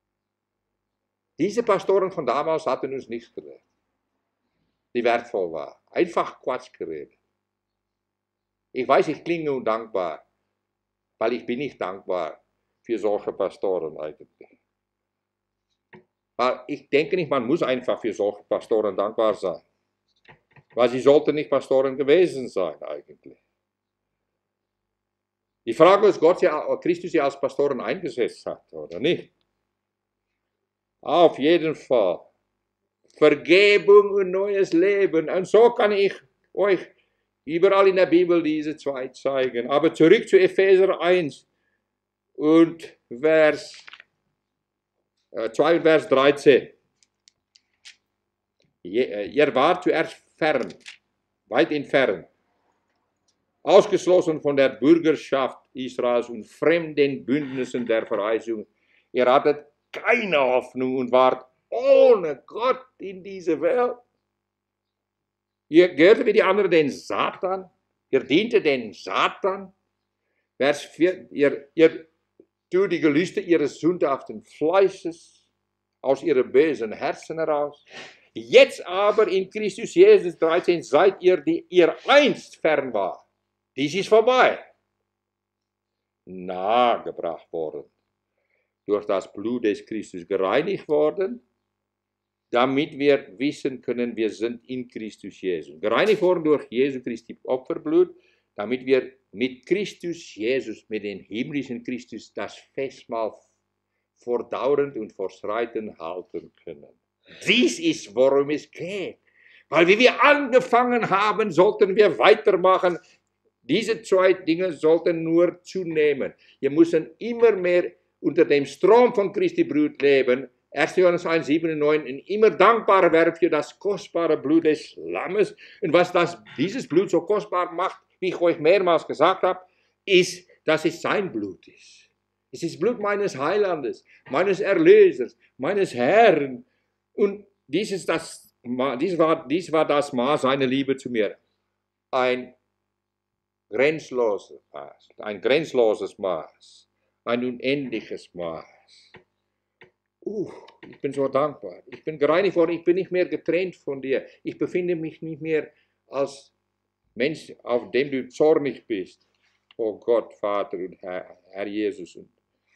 Diese Pastoren von damals hatten uns nichts gelehrt, die wertvoll waren. Einfach Quatsch geredet. Ich weiß, ich klinge undankbar, weil ich bin nicht dankbar für solche Pastoren eigentlich. Weil ich denke nicht, man muss einfach für solche Pastoren dankbar sein. Weil sie sollten nicht Pastoren gewesen sein eigentlich. Die Frage ist, Christus sie als Pastoren eingesetzt hat oder nicht. Auf jeden Fall. Vergebung und neues Leben. Und so kann ich euch überall in der Bibel diese zwei zeigen. Aber zurück zu Epheser 1 und Vers 2 und Vers 13. Ihr wart zuerst fern, weit entfernt, ausgeschlossen von der Bürgerschaft Israels und fremden Bündnissen der Verheißung. Ihr hattet keine Hoffnung und wart ohne Gott in dieser Welt. Ihr gehörte wie die anderen den Satan. Ihr diente den Satan. Vers 4, ihr tut die Gelüste ihres sündhaften Fleisches aus ihrem bösen Herzen heraus. Jetzt aber in Christus Jesus 13 seid ihr, die ihr einst fern war. Dies ist vorbei. Nahegebracht worden. Durch das Blut des Christus gereinigt worden, damit wir wissen können, wir sind in Christus Jesus. Gereinigt worden durch Jesu Christi Opferblut, damit wir mit Christus Jesus, mit dem himmlischen Christus, das Festmahl vordauernd und fortschreitend halten können. Dies ist, worum es geht. Weil wie wir angefangen haben, sollten wir weitermachen. Diese zwei Dinge sollten nur zunehmen. Wir müssen immer mehr unter dem Strom von Christi Blut leben. 1. Johannes 1, 7 und 9. Und immer dankbar werden für das kostbare Blut des Lammes. Und was dieses Blut so kostbar macht, wie ich euch mehrmals gesagt habe, ist, dass es sein Blut ist. Es ist Blut meines Heilandes, meines Erlösers, meines Herrn. Und dies war das Maß seiner Liebe zu mir. Ein grenzenloses Maß, ein unendliches Maß. Ich bin so dankbar. Ich bin gereinigt worden, ich bin nicht mehr getrennt von dir. Ich befinde mich nicht mehr als Mensch, auf dem du zornig bist. Oh Gott, Vater und Herr Jesus. Und,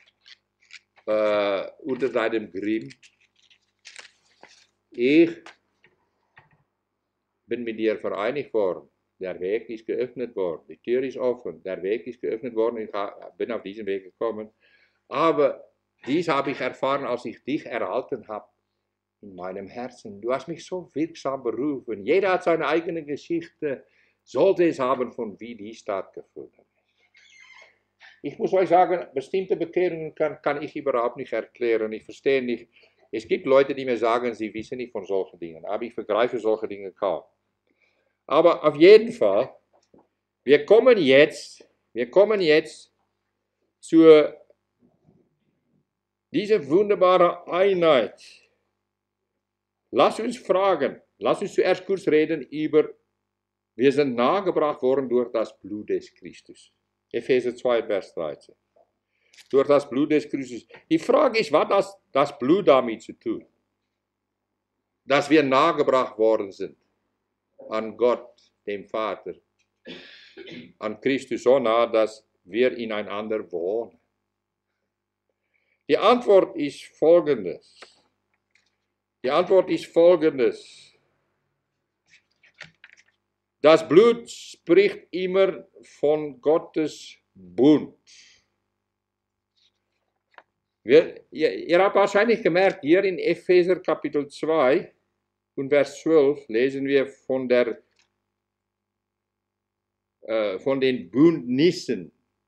unter deinem Grimm. Ich bin mit dir vereinigt worden. Der Weg ist geöffnet worden. Die Tür ist offen. Der Weg ist geöffnet worden. Ich bin auf diesen Weg gekommen. Aber dies habe ich erfahren, als ich dich erhalten habe in meinem Herzen. Du hast mich so wirksam berufen. Jeder hat seine eigene Geschichte. Sollte es haben, von wie die stattgefunden ist. Ich muss euch sagen, bestimmte Bekehrungen kann ich überhaupt nicht erklären. Ich verstehe nicht. Es gibt Leute, die mir sagen, sie wissen nicht von solchen Dingen. Aber ich begreife solche Dinge kaum. Aber auf jeden Fall, wir kommen jetzt zu dieser wunderbaren Einheit. Lass uns zuerst kurz reden über, wir sind nahegebracht worden durch das Blut des Christus. Epheser 2, Vers 13. Durch das Blut des Christus. Die Frage ist, was hat das Blut damit zu tun? Dass wir nahegebracht worden sind an Gott, dem Vater, an Christus so nah, dass wir ineinander wohnen. Die Antwort ist folgendes. Das Blut spricht immer von Gottes Bund. Ihr habt wahrscheinlich gemerkt, hier in Epheser Kapitel 2 und Vers 12 lesen wir von den Bündnissen.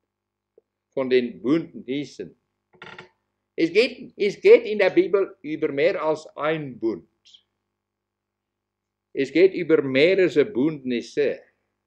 Es geht in der Bibel über mehr als ein Bund. Es geht über mehrere Bündnisse.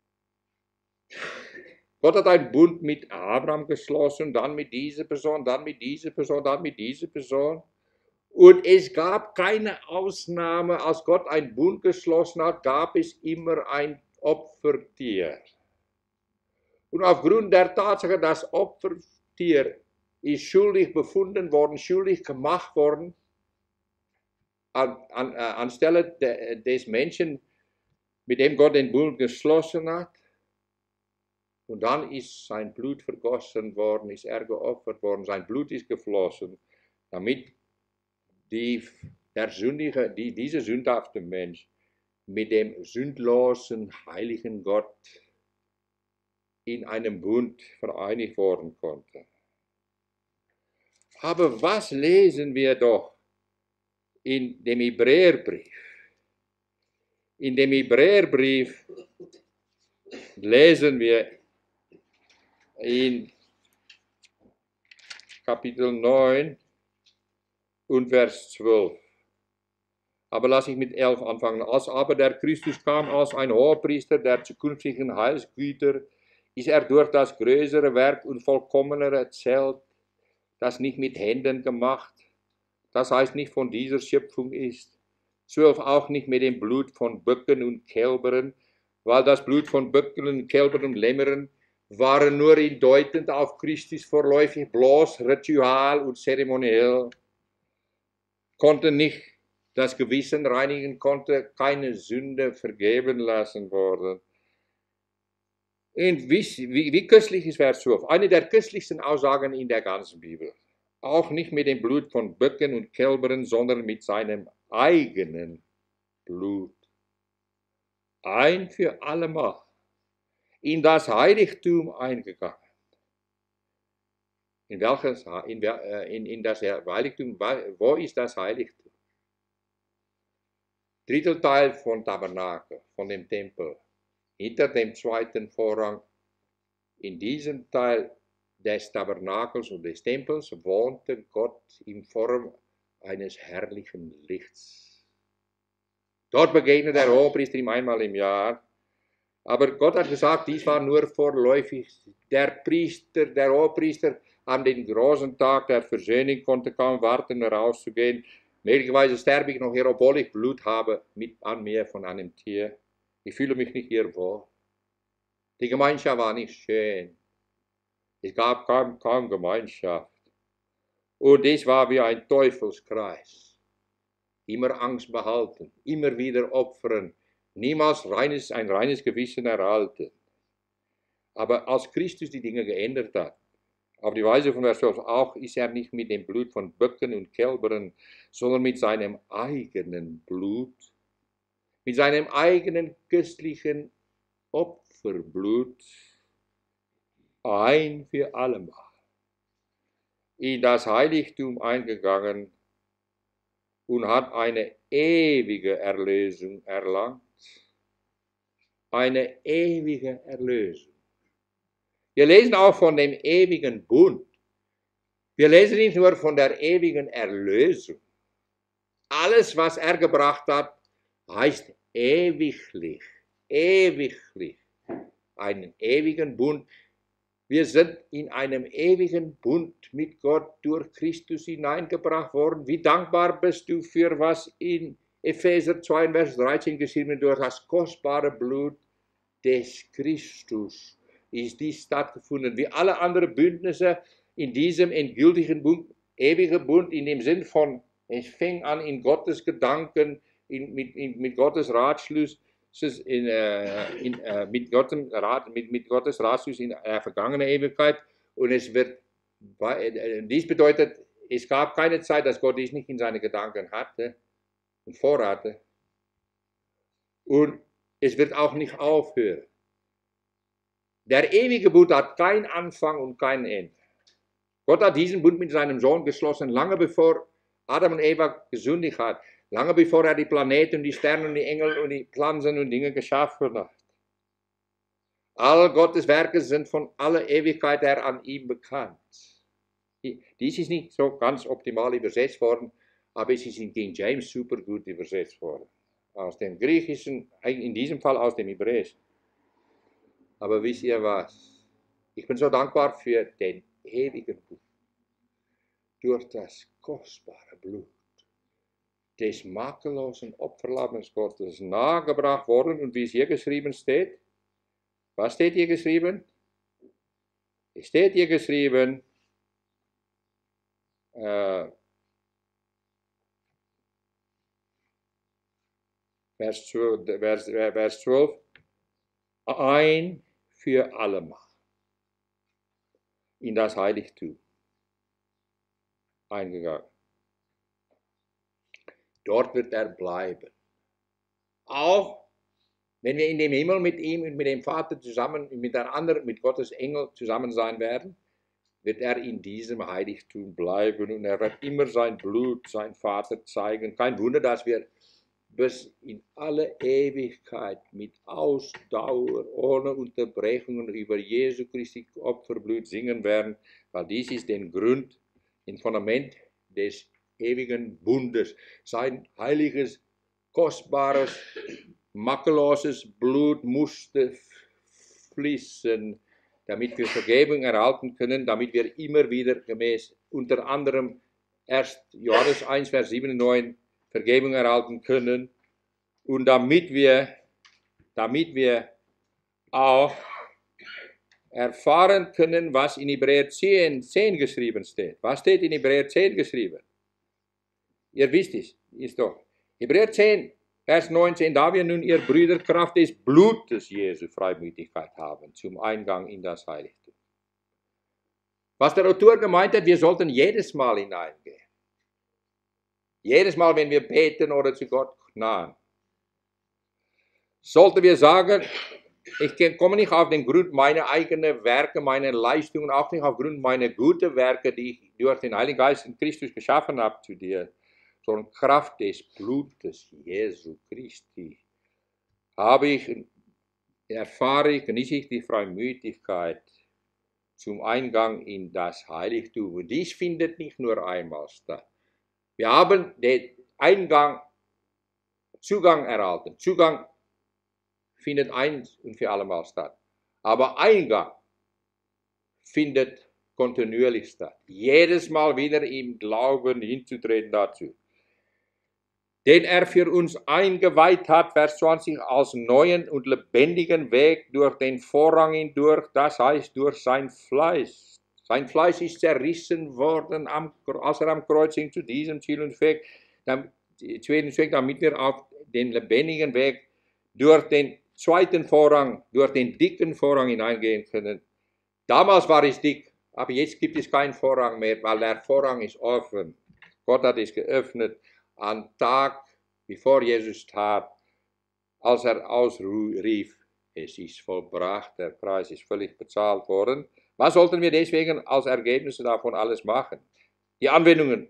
Gott hat einen Bund mit Abraham geschlossen, dann mit dieser Person, dann mit dieser Person, dann mit dieser Person. Und es gab keine Ausnahme, als Gott einen Bund geschlossen hat, gab es immer ein Opfertier. Und aufgrund der Tatsache, das Opfertier ist schuldig befunden worden, schuldig gemacht worden, anstelle des Menschen, mit dem Gott den Bund geschlossen hat. Und dann ist sein Blut vergossen worden, ist er geopfert worden, sein Blut ist geflossen, damit dieser sündhafte Mensch mit dem sündlosen, heiligen Gott in einem Bund vereinigt worden konnte. Aber was lesen wir doch in dem Hebräerbrief? In dem Hebräerbrief lesen wir in Kapitel 9 und Vers 12. Aber lass ich mit 11 anfangen. Als aber der Christus kam als ein Hohepriester der zukünftigen Heilsgüter, ist er durch das größere Werk und vollkommenere Zelt, das nicht mit Händen gemacht, das heißt nicht von dieser Schöpfung ist, 12 auch nicht mit dem Blut von Böcken und Kälbern, weil das Blut von Böcken und Kälbern und Lämmern waren nur hindeutend auf Christus vorläufig bloß ritual und zeremoniell, konnte nicht das Gewissen reinigen, konnte keine Sünde vergeben lassen worden. Und wie köstlich ist Vers 12? Eine der köstlichsten Aussagen in der ganzen Bibel. Auch nicht mit dem Blut von Böcken und Kälbern, sondern mit seinem eigenen Blut. Ein für allemal in das Heiligtum eingegangen. In das Heiligtum, wo ist das Heiligtum? Drittelteil von Tabernakel, von dem Tempel. Hinter dem zweiten Vorhang, in diesem Teil des Tabernakels und des Tempels, wohnte Gott in Form eines herrlichen Lichts. Dort begegnet der Hohepriester ihm einmal im Jahr. Aber Gott hat gesagt, dies war nur vorläufig. Der Hohepriester, an den großen Tag der Versöhnung konnte kaum warten, herauszugehen. Möglicherweise sterbe ich noch hier, obwohl ich Blut habe an mir von einem Tier. Ich fühle mich nicht hier wohl. Die Gemeinschaft war nicht schön. Es gab kaum Gemeinschaft. Und es war wie ein Teufelskreis. Immer Angst behalten, immer wieder opfern, niemals ein reines Gewissen erhalten. Aber als Christus die Dinge geändert hat, auf die Weise von Vers 12 auch, ist er nicht mit dem Blut von Böcken und Kälbern, sondern mit seinem eigenen Blut, mit seinem eigenen köstlichen Opferblut, ein für allemal in das Heiligtum eingegangen und hat eine ewige Erlösung erlangt. Eine ewige Erlösung. Wir lesen auch von dem ewigen Bund. Wir lesen nicht nur von der ewigen Erlösung. Alles, was er gebracht hat, heißt ewiglich. Ewiglich. Einen ewigen Bund. Wir sind in einem ewigen Bund mit Gott durch Christus hineingebracht worden. Wie dankbar bist du für was in Epheser 2, Vers 13 geschrieben, durch das kostbare Blut des Christus ist dies stattgefunden. Wie alle anderen Bündnisse in diesem endgültigen Bund, ewigen Bund, in dem Sinn von, es fing an in Gottes Gedanken, mit Gottes Ratschluss, mit Gottes Ratschluss in der vergangenen Ewigkeit. Und dies bedeutet, es gab keine Zeit, dass Gott dies nicht in seine Gedanken hatte und vorhatte. Und es wird auch nicht aufhören. Der ewige Bund hat keinen Anfang und kein Ende. Gott hat diesen Bund mit seinem Sohn geschlossen, lange bevor Adam und Eva gesündigt hat. Lange bevor er die Planeten, die Sterne, die Engel und die Pflanzen und Dinge geschaffen hat. All Gottes Werke sind von aller Ewigkeit her an ihm bekannt. Dies ist nicht so ganz optimal übersetzt worden, aber es ist in King James super gut übersetzt worden. Aus dem Griechischen, in diesem Fall aus dem Hebräischen. Aber wisst ihr was? Ich bin so dankbar für den ewigen Bund. Durch das kostbare Blut des makellosen Opferlammes Gottes nahegebracht worden. Und wie es hier geschrieben steht, was steht hier geschrieben? Es steht hier geschrieben, Vers 12, ein für allemal in das Heiligtum eingegangen. Dort wird er bleiben. Auch wenn wir in dem Himmel mit ihm und mit dem Vater zusammen, mit Gottes Engel zusammen sein werden, wird er in diesem Heiligtum bleiben und er wird immer sein Blut, sein Vater zeigen. Kein Wunder, dass wir bis in alle Ewigkeit mit Ausdauer, ohne Unterbrechungen über Jesu Christi Opferblut singen werden, weil dies ist der Grund, ein Fundament des ewigen Bundes. Sein heiliges, kostbares, makelloses Blut musste fließen, damit wir Vergebung erhalten können, damit wir immer wieder gemäß unter anderem 1. Johannes 1, Vers 7 und 9 Vergebung erhalten können und damit wir auch erfahren können, was in Hebräer 10 geschrieben steht. Was steht in Hebräer 10 geschrieben? Ihr wisst es, ist doch. Hebräer 10, Vers 19, da wir nun, ihr Brüder, Kraft des Blutes Jesu Freimütigkeit haben, zum Eingang in das Heiligtum. Was der Autor gemeint hat, wir sollten jedes Mal hineingehen. Jedes Mal, wenn wir beten oder zu Gott nahen, sollten wir sagen, ich komme nicht auf den Grund meiner eigenen Werke, meiner Leistungen, auch nicht aufgrund meiner guten Werke, die ich durch den Heiligen Geist in Christus geschaffen habe zu dir, sondern Kraft des Blutes Jesu Christi erfahre ich, genieße ich die Freimütigkeit zum Eingang in das Heiligtum. Und dies findet nicht nur einmal statt. Wir haben den Zugang erhalten. Zugang findet ein und für allemal statt. Aber Eingang findet kontinuierlich statt. Jedes Mal wieder im Glauben hinzutreten dazu. Den er für uns eingeweiht hat, Vers 20, als neuen und lebendigen Weg durch den Vorhang hindurch, das heißt durch sein Fleisch. Sein Fleisch ist zerrissen worden, als er am Kreuz hing, zu diesem Ziel und Zweck, damit wir auf den lebendigen Weg durch den zweiten Vorhang, durch den dicken Vorhang hineingehen können. Damals war es dick, aber jetzt gibt es keinen Vorhang mehr, weil der Vorhang ist offen. Gott hat es geöffnet am Tag, bevor Jesus tat, als er ausrief, es ist vollbracht, der Preis ist völlig bezahlt worden. Was sollten wir deswegen als Ergebnisse davon alles machen? Die Anwendungen.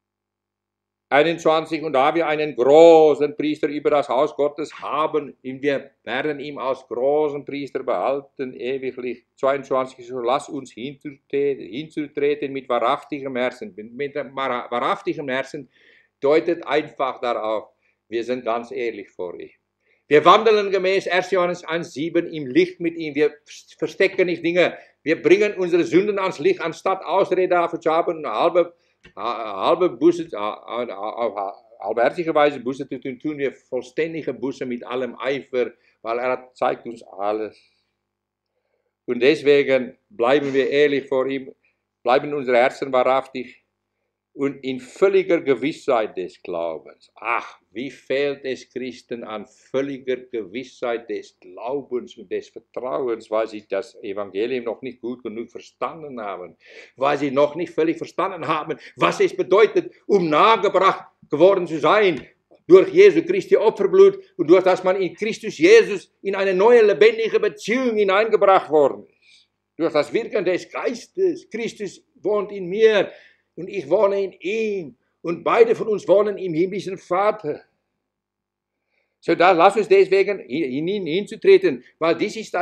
21, und da wir einen großen Priester über das Haus Gottes haben, wir werden ihn als großen Priester behalten, ewiglich. 22, so lass uns hinzutreten mit wahrhaftigem Herzen. Mit wahrhaftigem Herzen deutet einfach darauf, wir sind ganz ehrlich vor ihm. Wir wandeln gemäß 1. Johannes 1,7 im Licht mit ihm. Wir verstecken nicht Dinge. Wir bringen unsere Sünden ans Licht, anstatt Ausrede dafür zu haben, halbherzige Weise Buße zu tun, tun wir vollständige Buße mit allem Eifer, weil er zeigt uns alles. Und deswegen bleiben wir ehrlich vor ihm, bleiben unsere Herzen wahrhaftig und in völliger Gewissheit des Glaubens. Ach, wie fehlt es Christen an völliger Gewissheit des Glaubens und des Vertrauens, weil sie das Evangelium noch nicht gut genug verstanden haben, weil sie noch nicht völlig verstanden haben, was es bedeutet, um nahegebracht geworden zu sein durch Jesu Christi Opferblut und durch das man in Christus Jesus in eine neue lebendige Beziehung hineingebracht worden ist. Durch das Wirken des Geistes. Christus wohnt in mir und ich wohne in ihm. Und beide von uns wohnen im himmlischen Vater. So, da lass uns deswegen hinzutreten, weil dies ist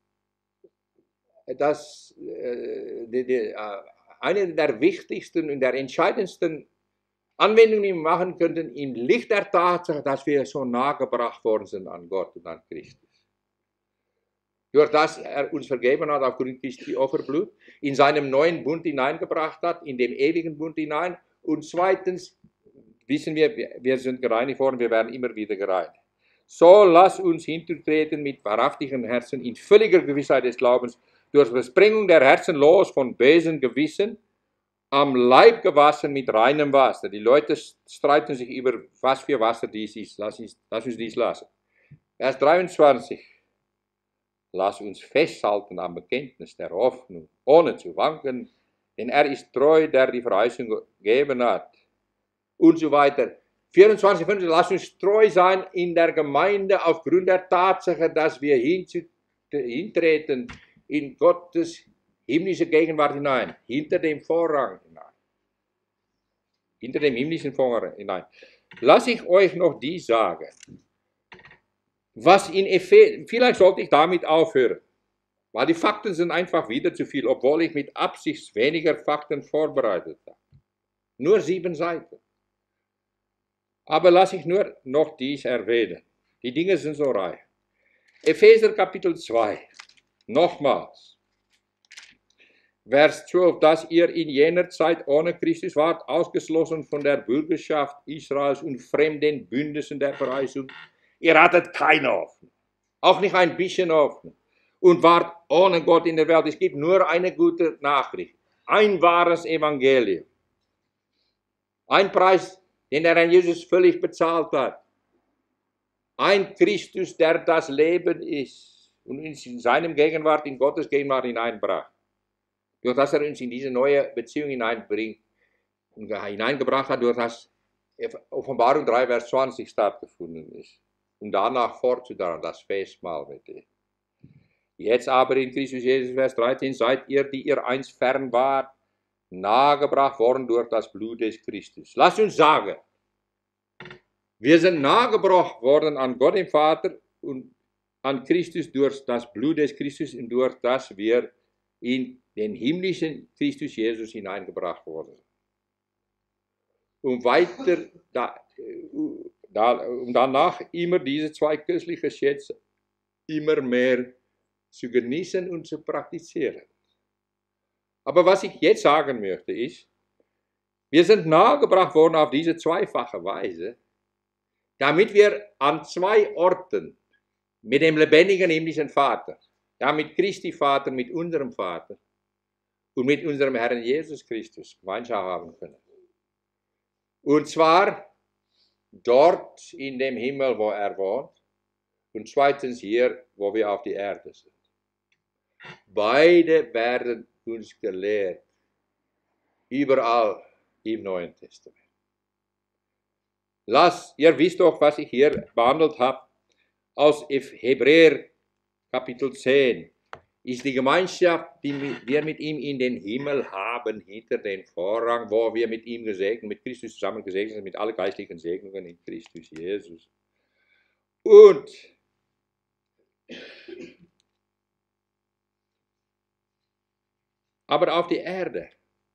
eine der wichtigsten und der entscheidendsten Anwendungen, die wir machen könnten, im Licht der Tatsache, dass wir so nahe gebracht worden sind an Gott und an Christus. Durch das er uns vergeben hat aufgrund Christi Opferblut, in seinem neuen Bund hineingebracht hat, in dem ewigen Bund hinein. Und zweitens wissen wir sind gereinigt worden, wir werden immer wieder gereinigt. So lass uns hinzutreten mit wahrhaftigem Herzen, in völliger Gewissheit des Glaubens, durch Besprengung der Herzen los von bösen Gewissen, am Leib gewaschen mit reinem Wasser. Die Leute streiten sich über, was für Wasser dies ist. Lass uns dies lassen. Vers 23. Lass uns festhalten am Bekenntnis der Hoffnung, ohne zu wanken, denn er ist treu, der die Verheißung gegeben hat. Und so weiter. 24, 25, lasst uns treu sein in der Gemeinde aufgrund der Tatsache, dass wir hintreten in Gottes himmlische Gegenwart hinein, hinter dem Vorhang hinein. Hinter dem himmlischen Vorhang hinein. Lass ich euch noch die sagen. Was in vielleicht sollte ich damit aufhören, weil die Fakten sind einfach wieder zu viel, obwohl ich mit Absicht weniger Fakten vorbereitet habe. Nur 7 Seiten. Aber lass ich nur noch dies erwähnen. Die Dinge sind so reich. Epheser Kapitel 2. Nochmals. Vers 12, dass ihr in jener Zeit ohne Christus wart, ausgeschlossen von der Bürgerschaft Israels und fremden Bündnissen der Verheißung. Ihr hattet keine Hoffnung, auch nicht ein bisschen Hoffnung und wart ohne Gott in der Welt. Es gibt nur eine gute Nachricht, ein wahres Evangelium. Ein Preis, den der Herr Jesus völlig bezahlt hat. Ein Christus, der das Leben ist und uns in seinem Gegenwart, in Gottes Gegenwart hineinbracht. Durch das er uns in diese neue Beziehung hineingebracht hat, durch das Offenbarung 3, Vers 20 stattgefunden ist. Und danach fortzudauen, das Festmahl mit ihm. Jetzt aber in Christus Jesus, Vers 13, seid ihr, die ihr einst fern wart, nahegebracht worden durch das Blut des Christus. Lasst uns sagen, wir sind nahegebracht worden an Gott dem Vater und an Christus durch das Blut des Christus und durch das wir in den himmlischen Christus Jesus hineingebracht wurden. Und weiter, um danach immer diese 2 köstlichen Schätze immer mehr zu genießen und zu praktizieren. Aber was ich jetzt sagen möchte ist, wir sind nahegebracht worden auf diese zweifache Weise, damit wir an 2 Orten mit dem lebendigen himmlischen Vater, ja mit Christi Vater, mit unserem Vater und mit unserem Herrn Jesus Christus Gemeinschaft haben können. Und zwar dort in dem Himmel, wo er wohnt, und zweitens hier, wo wir auf die Erde sind. Beide werden uns gelehrt, überall im Neuen Testament. Ihr wisst doch, was ich hier behandelt habe, aus Hebräer Kapitel 10, ist die Gemeinschaft, die wir mit ihm in den Himmel haben, hinter den Vorhang, wo wir mit ihm gesegnet, mit Christus zusammen gesegnet sind, mit allen geistlichen Segnungen in Christus Jesus. Und aber auf die Erde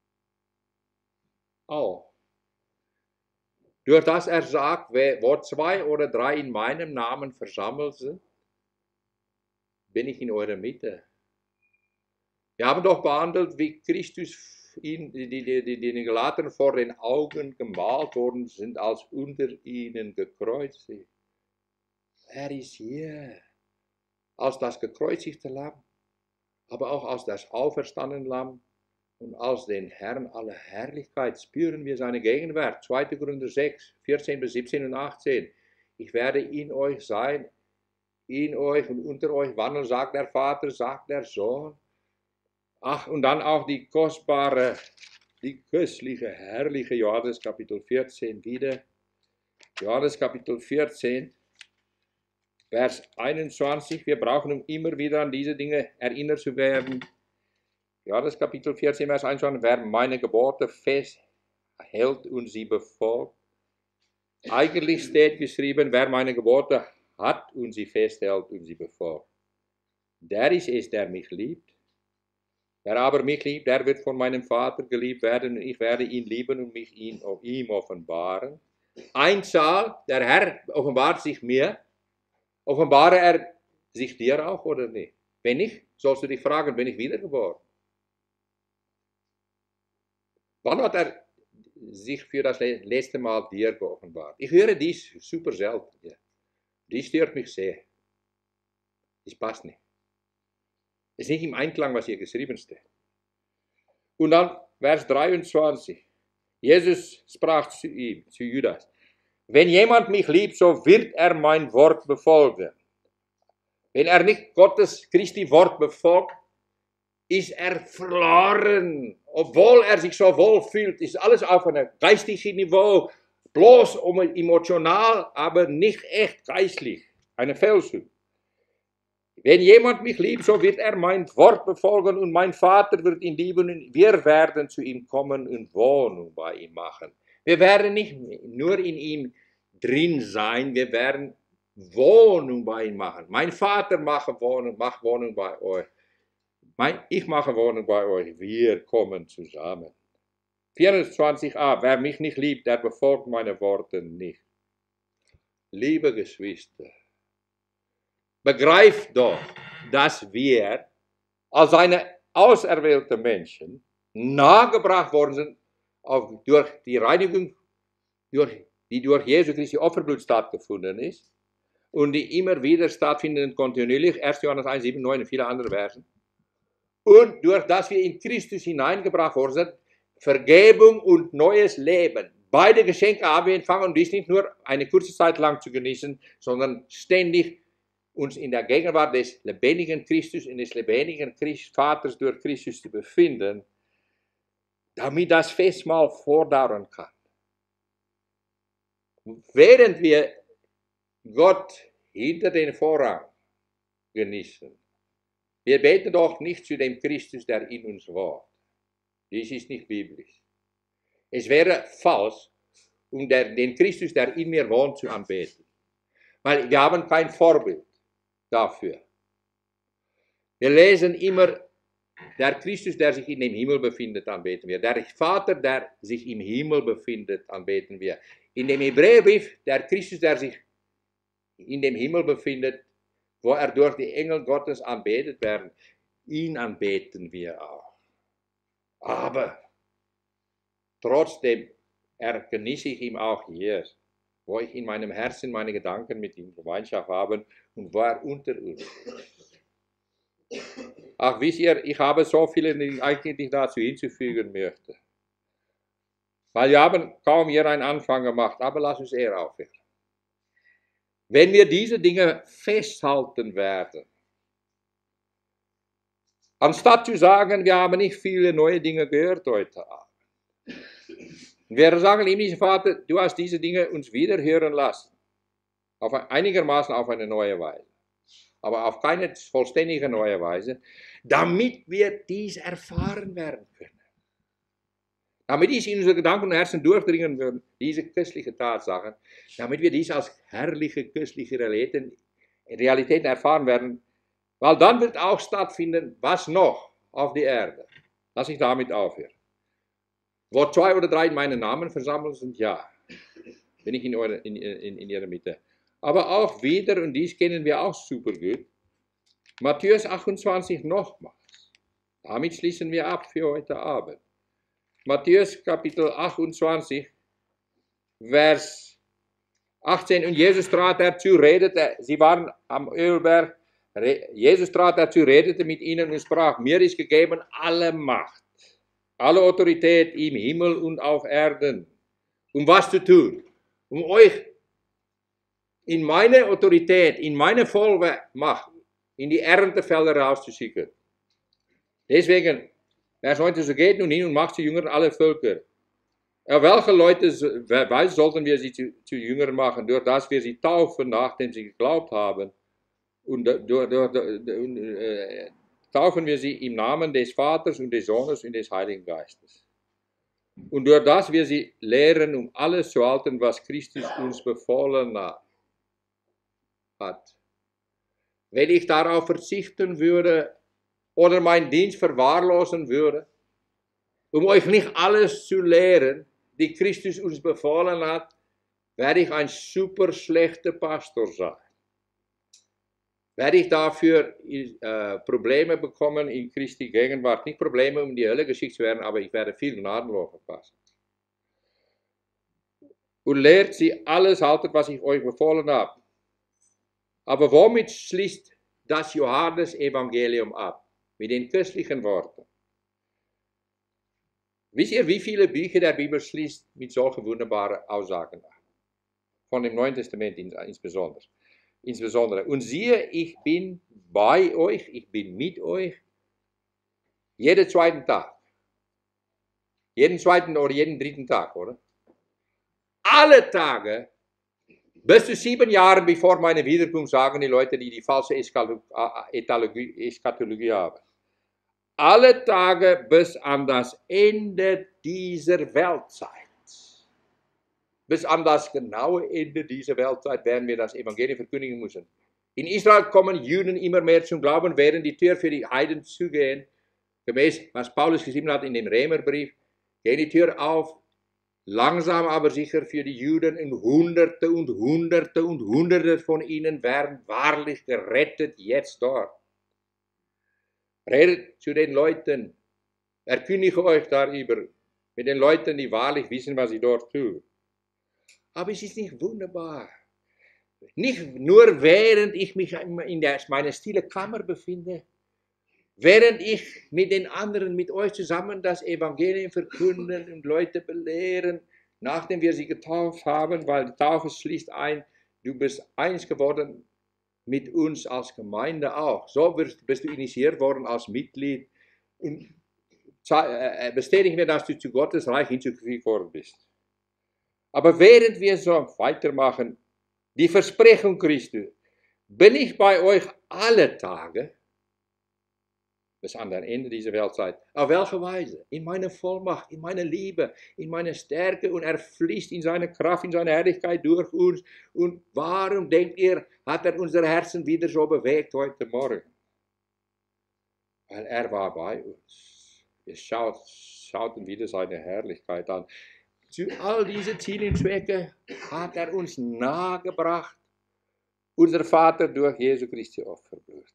auch. Durch das er sagt, wo 2 oder 3 in meinem Namen versammelt sind, bin ich in eurer Mitte. Wir haben doch behandelt, wie Christus die Galatern vor den Augen gemalt worden sind, als unter ihnen gekreuzigt. Er ist hier, als das gekreuzigte Lamm, aber auch als das auferstandene Lamm und als den Herrn aller Herrlichkeit spüren wir seine Gegenwart. 2. Korinther 6, 14 bis 17 und 18. Ich werde in euch sein, in euch und unter euch wandeln, sagt der Vater, sagt der Sohn. Ach, und dann auch die kostbare, die köstliche, herrliche Johannes Kapitel 14 wieder. Johannes Kapitel 14, Vers 21. Wir brauchen, um immer wieder an diese Dinge erinnert zu werden. Johannes Kapitel 14, Vers 21. Wer meine Gebote festhält und sie befolgt. Eigentlich steht geschrieben, wer meine Gebote hat und sie festhält und sie befolgt. Der ist es, der mich liebt. Wer aber mich liebt, der wird von meinem Vater geliebt werden und ich werde ihn lieben und mich ihm offenbaren. Einzahl, der Herr offenbart sich mir. Offenbare er sich dir auch oder nicht? Wenn nicht, sollst du dich fragen, bin ich wiedergeboren? Wann hat er sich für das letzte Mal dir geoffenbart? Ich höre dies super selten. Ja. Dies stört mich sehr. Das passt nicht. Es ist nicht im Einklang, was hier geschrieben steht. Und dann Vers 23. Jesus sprach zu ihm, zu Judas. Wenn jemand mich liebt, so wird er mein Wort befolgen. Wenn er nicht Gottes Christi Wort befolgt, ist er verloren. Obwohl er sich so wohl fühlt, ist alles auf einem geistigen Niveau. bloß emotional, aber nicht echt geistlich. Eine Fälschung. Wenn jemand mich liebt, so wird er mein Wort befolgen und mein Vater wird ihn lieben und wir werden zu ihm kommen und Wohnung bei ihm machen. Wir werden nicht nur in ihm drin sein, wir werden Wohnung bei ihm machen. Mein Vater macht Wohnung bei euch. Ich mache Wohnung bei euch. Wir kommen zusammen. 24a, wer mich nicht liebt, der befolgt meine Worte nicht. Liebe Geschwister, begreift doch, dass wir als eine auserwählte Menschen nahegebracht worden sind durch die Reinigung, die durch Jesu Christi Opferblut stattgefunden ist und die immer wieder stattfinden kontinuierlich, 1. Johannes 1, 7, 9 und viele andere Versen. Und durch das wir in Christus hineingebracht worden sind, Vergebung und neues Leben. Beide Geschenke haben wir empfangen und dies nicht nur eine kurze Zeit lang zu genießen, sondern ständig uns in der Gegenwart des lebendigen Christus und des lebendigen Vaters durch Christus zu befinden, damit das Festmahl vordauern kann. Während wir Gott hinter den Vorhang genießen, wir beten doch nicht zu dem Christus, der in uns wohnt. Dies ist nicht biblisch. Es wäre falsch, um den Christus, der in mir wohnt, zu anbeten. Weil wir haben kein Vorbild dafür. Wir lesen immer, der Christus, der sich in dem Himmel befindet, anbeten wir. Der Vater, der sich im Himmel befindet, anbeten wir. In dem Hebräerbrief, der Christus, der sich in dem Himmel befindet, wo er durch die Engel Gottes anbetet werden, ihn anbeten wir auch. Aber trotzdem genieße ich ihn auch hier, wo ich in meinem Herzen meine Gedanken mit ihm Gemeinschaft habe und wo er unter uns ist. Ach, wisst ihr, ich habe so viele, die ich eigentlich dazu hinzufügen möchte. Weil wir haben kaum hier einen Anfang gemacht, aber lass uns eher aufhören. Wenn wir diese Dinge festhalten werden, anstatt zu sagen, wir haben nicht viele neue Dinge gehört heute Abend. Wir sagen ihm, Vater, du hast diese Dinge uns wieder hören lassen. Einigermaßen auf eine neue Weise. Aber auf keine vollständige neue Weise, damit wir dies erfahren werden können. Damit dies in unsere Gedanken und Herzen durchdringen würden, diese köstlichen Tatsachen, damit wir dies als herrliche, köstliche Realitäten erfahren werden, weil dann wird auch stattfinden, was noch auf der Erde. Lass ich damit aufhören. Wo 2 oder 3 in meinen Namen versammelt sind, ja, bin ich in ihrer Mitte. Aber auch wieder, und dies kennen wir auch super gut, Matthäus 28 nochmals. Damit schließen wir ab für heute Abend. Matthäus Kapitel 28, Vers 18. Und Jesus trat dazu, redete, sie waren am Ölberg, Jesus trat dazu, redete mit ihnen und sprach, mir ist gegeben alle Macht, alle Autorität im Himmel und auf Erden. Um was zu tun? Um euch in meine Autorität, in meine Vollmacht, in die Erntefelder rauszuschicken. Deswegen, wer es heute so geht nun hin und macht zu Jüngern alle Völker. Welche Weise sollten wir sie zu Jüngern machen? Durch das wir sie taufen, nachdem sie geglaubt haben. Und taufen wir sie im Namen des Vaters und des Sohnes und des Heiligen Geistes. Und durch das wir sie lehren, um alles zu halten, was Christus uns befohlen hat. Wenn ich darauf verzichten würde oder meinen Dienst verwahrlosen würde, um euch nicht alles zu lehren, die Christus uns befohlen hat, werde ich ein super schlechter Pastor sein. Werde ich dafür Probleme bekommen in Christi Gegenwart. Nicht Probleme, um in die Hölle geschickt zu werden, aber ich werde viel gnadenloser passen. Und lehrt sie alles halten, was ich euch befohlen habe. Aber womit schließt das Johannes-Evangelium ab? Mit den köstlichen Worten. Wisst ihr, wie viele Bücher der Bibel schließt mit solchen wunderbaren Aussagen ab? Von dem Neuen Testament insbesondere. Und siehe, ich bin bei euch, ich bin mit euch, jeden zweiten Tag. Jeden zweiten oder jeden dritten Tag, oder? alle Tage, bis zu 7 Jahren bevor meine Wiederkunft, sagen die Leute, die die falsche Eschatologie haben. Alle Tage bis an das Ende dieser Weltzeit. Bis an das genaue Ende dieser Weltzeit werden wir das Evangelium verkündigen müssen. In Israel kommen Juden immer mehr zum Glauben, während die Tür für die Heiden zugehen. Gemäß, was Paulus geschrieben hat in dem Römerbrief, geht die Tür auf, langsam aber sicher für die Juden, und Hunderte und Hunderte und Hunderte von ihnen werden wahrlich gerettet jetzt dort. Redet zu den Leuten, erkündige euch darüber, mit den Leuten, die wahrlich wissen, was sie dort tun. Aber es ist nicht wunderbar. Nicht nur während ich mich in meiner stillen Kammer befinde, während ich mit den anderen, mit euch zusammen das Evangelium verkünden und Leute belehren, nachdem wir sie getauft haben, weil die Taufe schließt ein, du bist eins geworden mit uns als Gemeinde auch. So bist du initiiert worden als Mitglied und bestätigen wir, dass du zu Gottes Reich hinzugefügt worden bist. Aber während wir so weitermachen, die Versprechung Christi, bin ich bei euch alle Tage, bis an das Ende dieser Weltzeit. Auf welche Weise? In meiner Vollmacht, in meiner Liebe, in meiner Stärke, und er fließt in seine Kraft, in seine Herrlichkeit durch uns. Und warum, denkt ihr, hat er unser Herzen wieder so bewegt heute Morgen? Weil er war bei uns. Wir schauten wieder seine Herrlichkeit an. Zu all diesen Zielen und Zwecken hat er uns nahegebracht, unser Vater durch Jesu Christi Opferblut.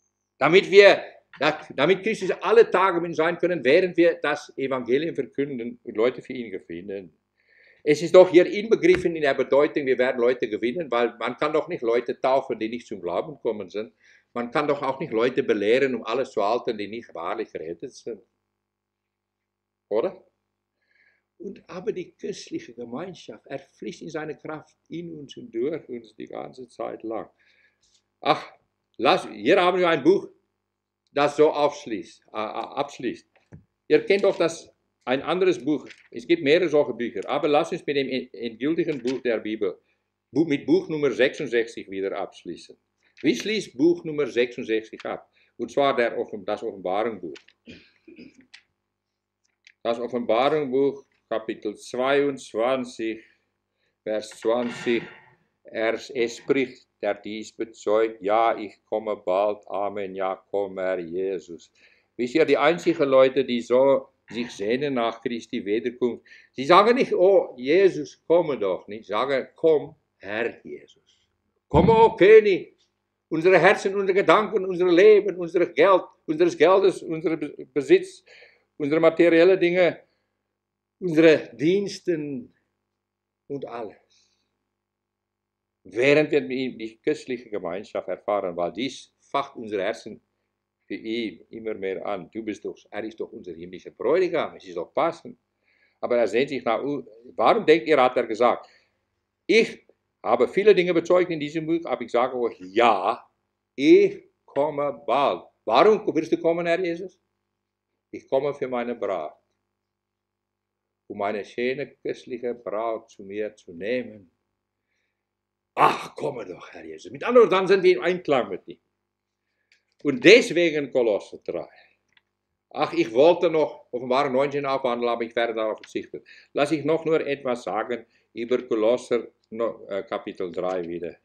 Damit Christus alle Tage mit sein können, während wir das Evangelium verkünden und Leute für ihn gewinnen. Es ist doch hier inbegriffen in der Bedeutung, wir werden Leute gewinnen, weil man kann doch nicht Leute taufen, die nicht zum Glauben gekommen sind. Man kann doch auch nicht Leute belehren, um alles zu halten, die nicht wahrlich gerettet sind. Oder? Aber die christliche Gemeinschaft, er fließt in seine Kraft in uns und durch uns die ganze Zeit lang. Ach, hier haben wir ein Buch, das so abschließt. Ihr kennt doch ein anderes Buch. Es gibt mehrere solche Bücher. Aber lasst uns mit dem endgültigen Buch der Bibel, mit Buch Nummer 66 wieder abschließen. Wie schließt Buch Nummer 66 ab? Und zwar das Offenbarungsbuch. Das Offenbarungsbuch, Kapitel 22, Vers 20. Es spricht, der dies bezeugt, ja, ich komme bald, Amen, ja, komm, Herr Jesus. Wisst ihr, die einzigen Leute, die so sich sehnen nach Christi Wiederkunft, sie sagen nicht, oh, Jesus, komme doch nicht, sie sagen, komm, Herr Jesus. Komm, oh König, unsere Herzen, unsere Gedanken, unser Leben, unser Geld, unseres Geldes, unser Besitz, unsere materiellen Dinge, unsere Diensten und alles. Während wir die christliche Gemeinschaft erfahren, weil dies facht unsere Herzen für ihn immer mehr an. Er ist doch unser himmlischer Bräutigam, es ist doch passend. Aber er sehnt sich nach, warum denkt ihr, hat er gesagt, ich habe viele Dinge bezeugt in diesem Buch, aber ich sage euch, ja, ich komme bald. Warum wirst du kommen, Herr Jesus? Ich komme für meine Braut, um meine schöne christliche Braut zu mir zu nehmen. Ach, komme doch, Herr Jesus. Mit anderen Worten, dann sind wir im Einklang mit ihm. Und deswegen Kolosser 3. Ach, ich wollte noch Offenbarung 19 aufhandeln, aber ich werde darauf verzichten. Lass ich noch nur etwas sagen über Kolosser Kapitel 3 wieder.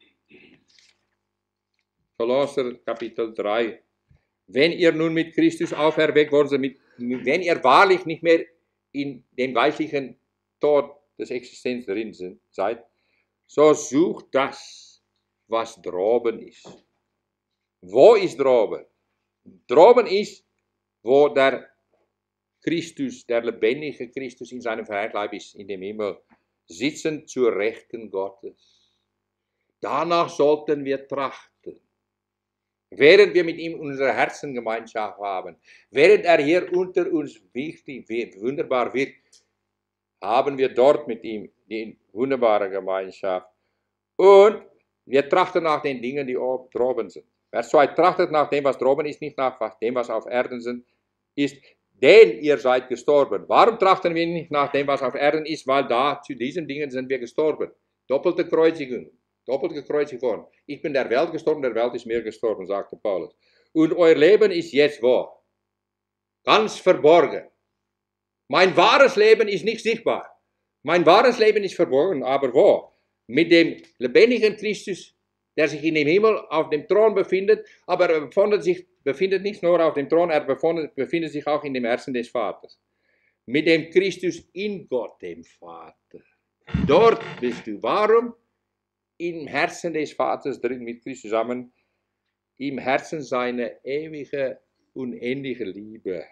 Kolosser Kapitel 3. Wenn ihr nun mit Christus auferweckt worden seid, wenn ihr wahrlich nicht mehr in dem geistlichen Tod des Existenz drin seid, so sucht das, was droben ist. Wo ist droben? Droben ist, wo der Christus, der lebendige Christus in seinem Verherrlichung ist, in dem Himmel, sitzend zur Rechten Gottes. Danach sollten wir trachten. Während wir mit ihm unsere Herzengemeinschaft haben, während er hier unter uns wunderbar wirkt, haben wir dort mit ihm die wunderbare Gemeinschaft. Und wir trachten nach den Dingen, die droben sind. Vers 2 trachtet nach dem, was droben ist, nicht nach dem, was auf Erden ist. denn ihr seid gestorben. Warum trachten wir nicht nach dem, was auf Erden ist? Weil da, zu diesen Dingen sind wir gestorben. Doppelte Kreuzigung, doppelt gekreuzigt worden. Ich bin der Welt gestorben, der Welt ist mir gestorben, sagte Paulus. Und euer Leben ist jetzt wo? Ganz verborgen. Mein wahres Leben ist nicht sichtbar. Mein wahres Leben ist verborgen, aber wo? Mit dem lebendigen Christus, der sich in dem Himmel auf dem Thron befindet, aber er befindet nicht nur auf dem Thron, er befindet sich auch in dem Herzen des Vaters. Mit dem Christus in Gott, dem Vater. Dort bist du. Warum? Im Herzen des Vaters drin mit Christus zusammen, im Herzen seine ewige, unendliche Liebe.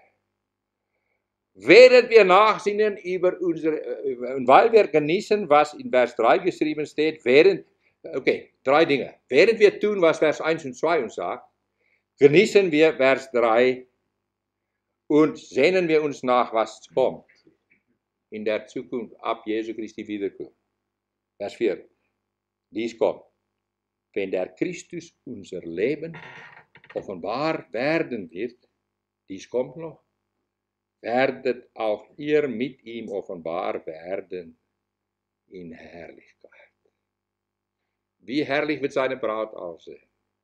Während wir nachsinnen über und weil wir genießen, was in Vers 3 geschrieben steht, okay, 3 Dinge. Während wir tun, was Vers 1 und 2 uns sagt, genießen wir Vers 3 und sehnen wir uns nach, was kommt in der Zukunft ab Jesu Christi Wiederkunft. Vers 4. Dies kommt, wenn der Christus unser Leben offenbar werden wird, dies kommt noch, werdet auch ihr mit ihm offenbar werden in Herrlichkeit. Wie herrlich wird seine Braut aussehen?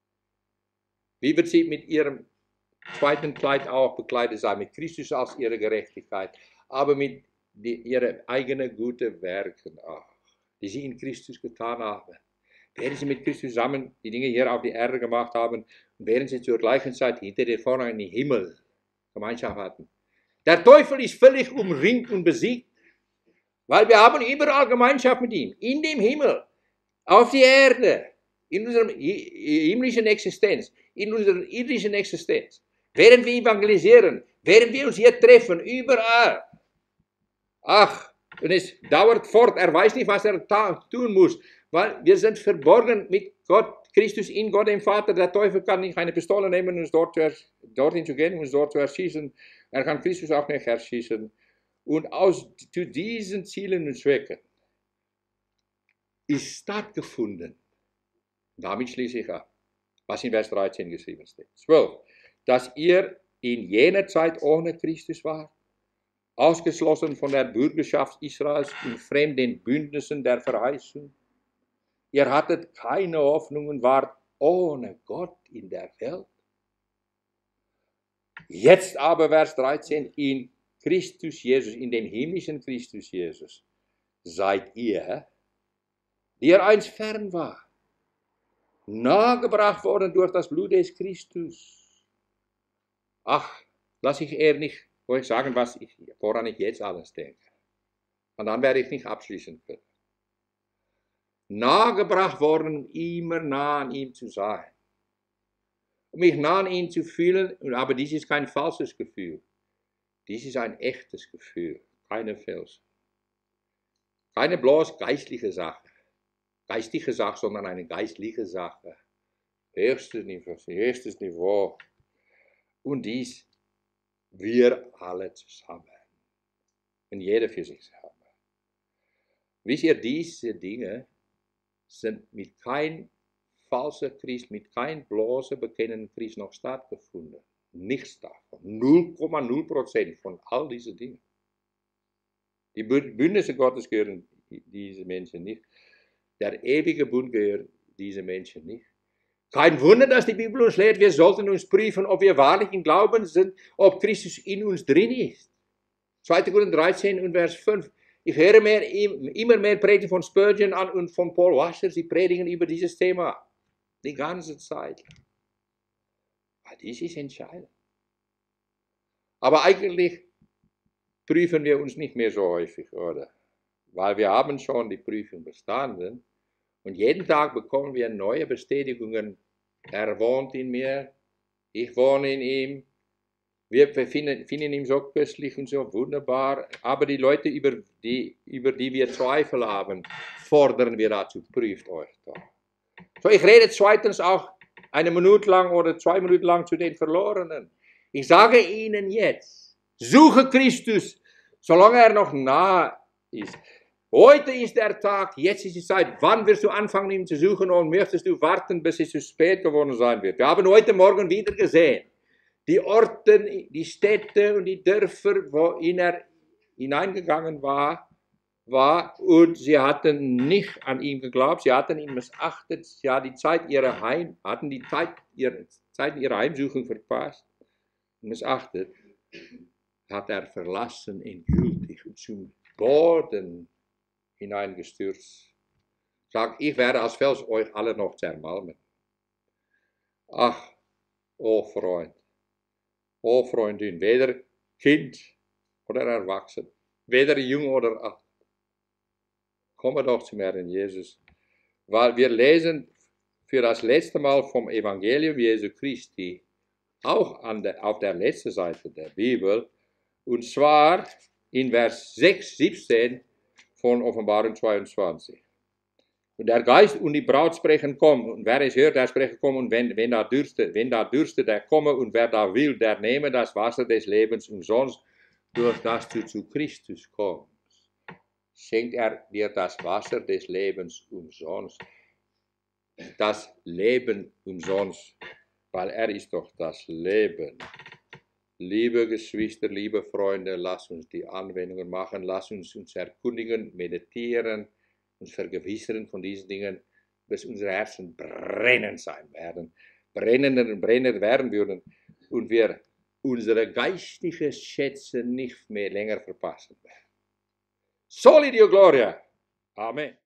Wie wird sie mit ihrem zweiten Kleid auch bekleidet sein, mit Christus als ihre Gerechtigkeit, aber mit ihren eigenen guten Werken auch, die sie in Christus getan haben. Während sie mit Christus zusammen die Dinge hier auf die Erde gemacht haben, und während sie zur gleichen Zeit hinter der Vorhang in den Himmel Gemeinschaft hatten. Der Teufel ist völlig umringt und besiegt, weil wir haben überall Gemeinschaft mit ihm, in dem Himmel, auf die Erde, in unserer himmlischen Existenz, in unserer irdischen Existenz, während wir evangelisieren, während wir uns hier treffen, überall. Ach, und es dauert fort, er weiß nicht, was er tun muss, weil wir sind verborgen mit Gott, Christus in Gott, dem Vater. Der Teufel kann nicht eine Pistole nehmen, um dorthin zu gehen, um uns dort zu erschießen. Er kann Christus auch nicht erschießen. Und zu diesen Zielen und Zwecken ist stattgefunden. Damit schließe ich ab, was in Vers 13 geschrieben steht. 12. Dass ihr in jener Zeit ohne Christus wart, ausgeschlossen von der Bürgerschaft Israels und fremd den Bündnissen der Verheißung. Ihr hattet keine Hoffnung und wart ohne Gott in der Welt. Jetzt aber, Vers 13, in Christus Jesus, in dem himmlischen Christus Jesus, seid ihr, die ihr einst fern war, nahegebracht worden durch das Blut des Christus. Ach, lass ich nicht euch sagen, woran ich jetzt alles denke. Und dann werde ich nicht abschließen können. Nahegebracht worden, immer nah an ihm zu sein. Um mich nah an ihn zu fühlen, aber dies ist kein falsches Gefühl. Dies ist ein echtes Gefühl, keine Fälschung. Keine bloß geistliche Sache, sondern eine geistliche Sache. Höchstes Niveau. Und dies wir alle zusammen. Und jeder für sich selber. Wisst ihr, diese Dinge sind mit kein falscher Christ, mit kein bloßer bekennender Christ noch stattgefunden. Nichts davon. 0,0% von all diesen Dingen. Die Bündnisse Gottes gehören diese Menschen nicht. Der ewige Bund gehört diese Menschen nicht. Kein Wunder, dass die Bibel uns lehrt, wir sollten uns prüfen, ob wir wahrlich im Glauben sind, ob Christus in uns drin ist. 2. Korinther 13 und Vers 5. Ich höre immer mehr Predigen von Spurgeon an und von Paul Washer. Sie predigen über dieses Thema die ganze Zeit. Aber dies ist entscheidend. Aber eigentlich prüfen wir uns nicht mehr so häufig, oder? Weil wir haben schon die Prüfung bestanden und jeden Tag bekommen wir neue Bestätigungen. Er wohnt in mir, ich wohne in ihm. Wir finden ihn so köstlich und so wunderbar, aber die Leute, über die wir Zweifel haben, fordern wir dazu, prüft euch doch. So, ich rede zweitens auch 1 Minute lang oder 2 Minuten lang zu den Verlorenen. Ich sage ihnen jetzt, suche Christus, solange er noch nah ist. Heute ist der Tag, jetzt ist die Zeit. Wann wirst du anfangen, ihn zu suchen und möchtest du warten, bis es zu spät geworden sein wird? Wir haben heute Morgen wieder gesehen, die Orten, die Städte und die Dörfer, wohin er hineingegangen war, und sie hatten nicht an ihn geglaubt, sie hatten ihn missachtet, sie hatten die Zeit ihrer Heimsuchung verpasst, missachtet, hat er verlassen, endgültig und zum Boden hineingestürzt. Sagt, ich werde als Fels euch alle noch zermalmen. Ach, o Freund, o Freundin, weder Kind oder Erwachsen, weder jung oder alt, komme doch zum Herrn Jesus, weil wir lesen für das letzte Mal vom Evangelium Jesu Christi, auch auf der letzten Seite der Bibel, und zwar in Vers 6, 17 von Offenbarung 22. Und der Geist und die Braut sprechen, komm, und wer es hört, der sprechen, komm, und wenn da dürstet, der komme, und wer da will, der nehme das Wasser des Lebens umsonst, durch das du zu Christus kommst. Schenkt er dir das Wasser des Lebens umsonst. Das Leben umsonst, weil er ist doch das Leben. Liebe Geschwister, liebe Freunde, lasst uns die Anwendungen machen, lasst uns erkundigen, meditieren, uns vergewissern von diesen Dingen, bis unsere Herzen brennend sein werden, brennender werden würden und wir unsere geistlichen Schätze nicht mehr länger verpassen werden. Soli Deo Gloria. Amen.